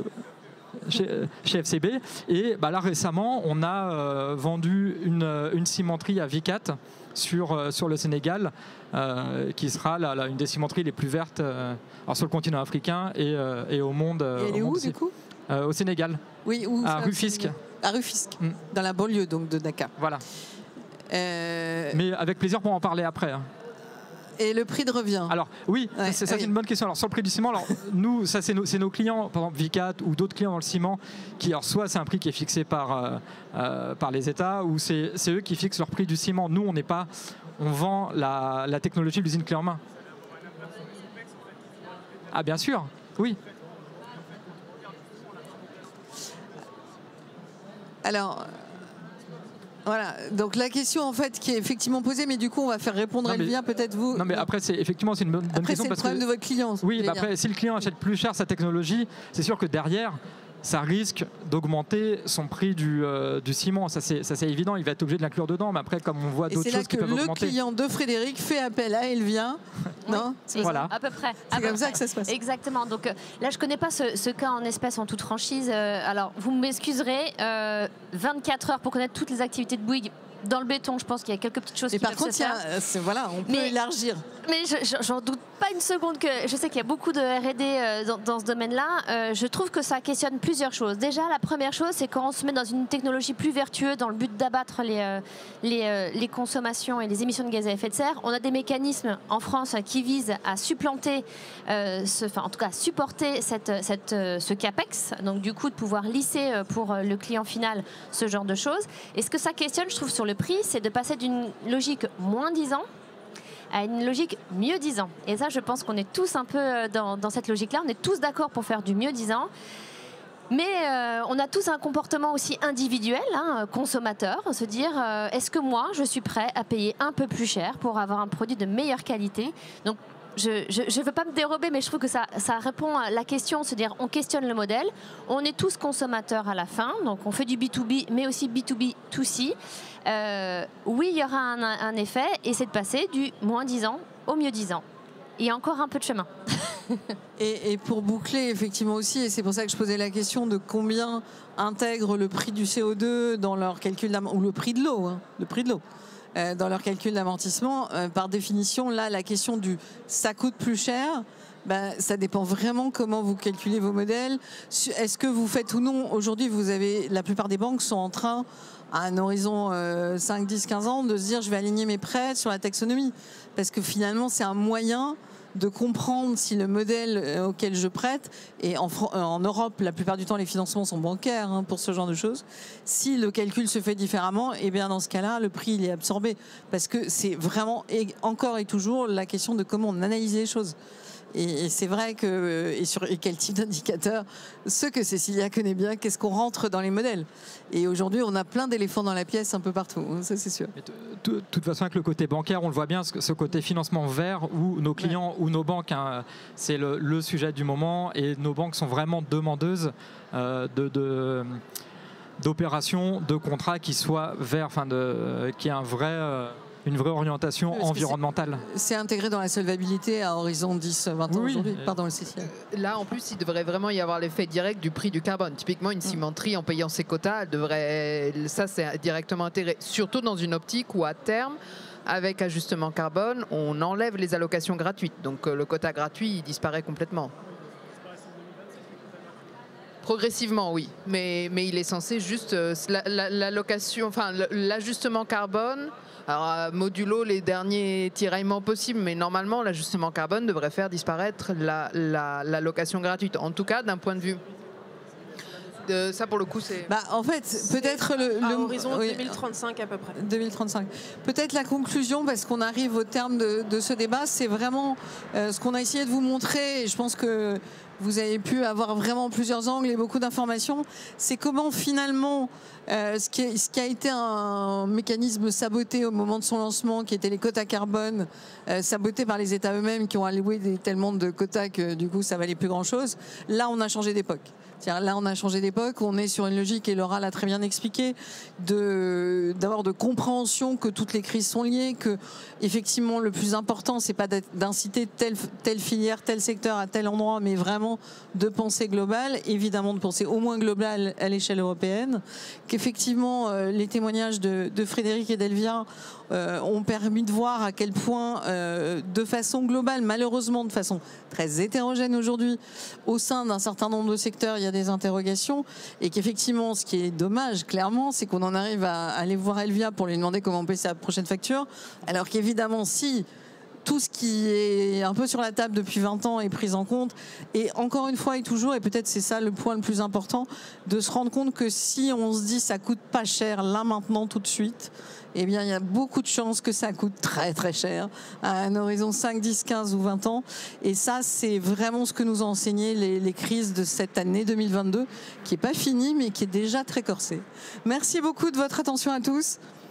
Chez FCB. Et là, récemment, on a vendu une cimenterie à Vicat sur le Sénégal, qui sera une des cimenteries les plus vertes sur le continent africain et au monde.
Et elle est où, du coup ?
Au Sénégal.
Oui, où ?
À Rufisque.
À Rufisque, dans la banlieue donc de Dakar.
Voilà. Mais avec plaisir pour en parler après. Hein.
Et le prix de revient.
Alors oui, c'est une bonne question. Alors sur le prix du ciment, alors nous, ça c'est nos clients, par exemple Vicat ou d'autres clients dans le ciment, qui alors soit c'est un prix qui est fixé par les États, ou c'est eux qui fixent leur prix du ciment. Nous, on vend la technologie de l'usine clé en main. Ah bien sûr, oui.
Alors, voilà. Donc la question en fait qui est effectivement posée, mais du coup on va faire répondre Elvire, peut-être vous.
Non mais après c'est une bonne question.
Après c'est le problème de votre client.
Oui, après si le client achète plus cher sa technologie, c'est sûr que derrière, ça risque d'augmenter son prix du ciment. Ça c'est évident, il va être obligé de l'inclure dedans. Mais après, comme on voit d'autres choses qui peuvent augmenter...
Et c'est là que le client de Frédéric fait appel à Elvia. Non,
voilà. À peu près.
C'est comme ça que ça se passe.
Exactement. Donc là, je ne connais pas ce cas en espèces en toute franchise. Alors, vous m'excuserez, 24 heures pour connaître toutes les activités de Bouygues. Dans le béton, je pense qu'il y a quelques petites choses qui peuvent se faire.
Voilà, on peut élargir.
Mais j'en doute pas une seconde que je sais qu'il y a beaucoup de R&D dans ce domaine-là. Je trouve que ça questionne plusieurs choses. Déjà, la première chose, c'est quand on se met dans une technologie plus vertueuse dans le but d'abattre les consommations et les émissions de gaz à effet de serre, on a des mécanismes en France qui visent à supplanter, en tout cas supporter ce CAPEX, donc du coup de pouvoir lisser pour le client final ce genre de choses. Et ce que ça questionne, je trouve, sur le prix, c'est de passer d'une logique moins 10 ans à une logique mieux 10 ans. Et ça, je pense qu'on est tous un peu dans cette logique-là. On est tous d'accord pour faire du mieux 10 ans. Mais on a tous un comportement aussi individuel, consommateur, se dire est-ce que moi, je suis prêt à payer un peu plus cher pour avoir un produit de meilleure qualité? Donc, je ne veux pas me dérober, mais je trouve que ça répond à la question, se dire on questionne le modèle, on est tous consommateurs à la fin, donc on fait du B2B, mais aussi B2B2C. Oui, il y aura un effet, et c'est de passer du moins 10 ans au mieux 10 ans. Il y a encore un peu de chemin.
Et pour boucler, effectivement aussi, et c'est pour ça que je posais la question de combien intègre le prix du CO2 dans leur calcul ou le prix de l'eau, dans leur calcul d'amortissement. Par définition, là, la question du ça coûte plus cher, ça dépend vraiment comment vous calculez vos modèles. Est-ce que vous faites ou non, aujourd'hui, la plupart des banques sont en train, à un horizon 5, 10, 15 ans, de se dire je vais aligner mes prêts sur la taxonomie. Parce que finalement, c'est un moyen de comprendre si le modèle auquel je prête, et en Europe, la plupart du temps, les financements sont bancaires pour ce genre de choses, si le calcul se fait différemment, et bien dans ce cas-là, le prix il est absorbé. Parce que c'est vraiment, encore et toujours, la question de comment on analyse les choses. Et c'est vrai que, et quel type d'indicateur, ce que Cécilia connaît bien, qu'est-ce qu'on rentre dans les modèles. Et aujourd'hui, on a plein d'éléphants dans la pièce un peu partout, ça c'est sûr.
De toute façon, avec le côté bancaire, on le voit bien, ce côté financement vert où nos clients ou nos banques, c'est le sujet du moment, et nos banques sont vraiment demandeuses d'opérations, de contrats qui soient verts, qui aient une vraie orientation environnementale.
C'est intégré dans la solvabilité à horizon 10-20 ans aujourd'hui. Pardon, Cécilia.
Là, en plus, il devrait vraiment y avoir l'effet direct du prix du carbone. Typiquement, une cimenterie, en payant ses quotas, ça, c'est directement intégré. Surtout dans une optique où, à terme, avec ajustement carbone, on enlève les allocations gratuites. Donc, le quota gratuit, il disparaît complètement. Progressivement, oui. Mais il est censé juste... l'ajustement carbone... Alors, modulo les derniers tiraillements possibles, mais normalement, l'ajustement carbone devrait faire disparaître l'allocation gratuite. En tout cas, d'un point de vue... ça, pour le coup, c'est...
en fait, peut-être
horizon 2035 à peu près.
2035. Peut-être la conclusion, parce qu'on arrive au terme de ce débat, c'est vraiment ce qu'on a essayé de vous montrer, et je pense que vous avez pu avoir vraiment plusieurs angles et beaucoup d'informations, c'est comment finalement ce qui a été un mécanisme saboté au moment de son lancement, qui était les quotas carbone, sabotés par les États eux-mêmes qui ont alloué tellement de quotas que du coup ça valait plus grand-chose. Là, on a changé d'époque. Là, on a changé d'époque, on est sur une logique, et Laura l'a très bien expliqué, d'avoir de compréhension que toutes les crises sont liées, que effectivement le plus important, c'est pas d'inciter telle filière, tel secteur à tel endroit, mais vraiment de penser global, évidemment de penser au moins global à l'échelle européenne, qu'effectivement les témoignages de Frédéric et d'Elvia ont permis de voir à quel point, de façon globale, malheureusement de façon très hétérogène aujourd'hui, au sein d'un certain nombre de secteurs, il y a des interrogations, et qu'effectivement, ce qui est dommage, clairement, c'est qu'on en arrive à aller voir Elvia pour lui demander comment payer sa prochaine facture, alors qu'évidemment, si tout ce qui est un peu sur la table depuis 20 ans est pris en compte, et encore une fois et toujours, et peut-être c'est ça le point le plus important, de se rendre compte que si on se dit ça coûte pas cher là maintenant tout de suite, eh bien il y a beaucoup de chances que ça coûte très très cher à un horizon 5, 10, 15 ou 20 ans, et ça c'est vraiment ce que nous ont enseigné les crises de cette année 2022, qui n'est pas finie mais qui est déjà très corsée. Merci beaucoup de votre attention à tous.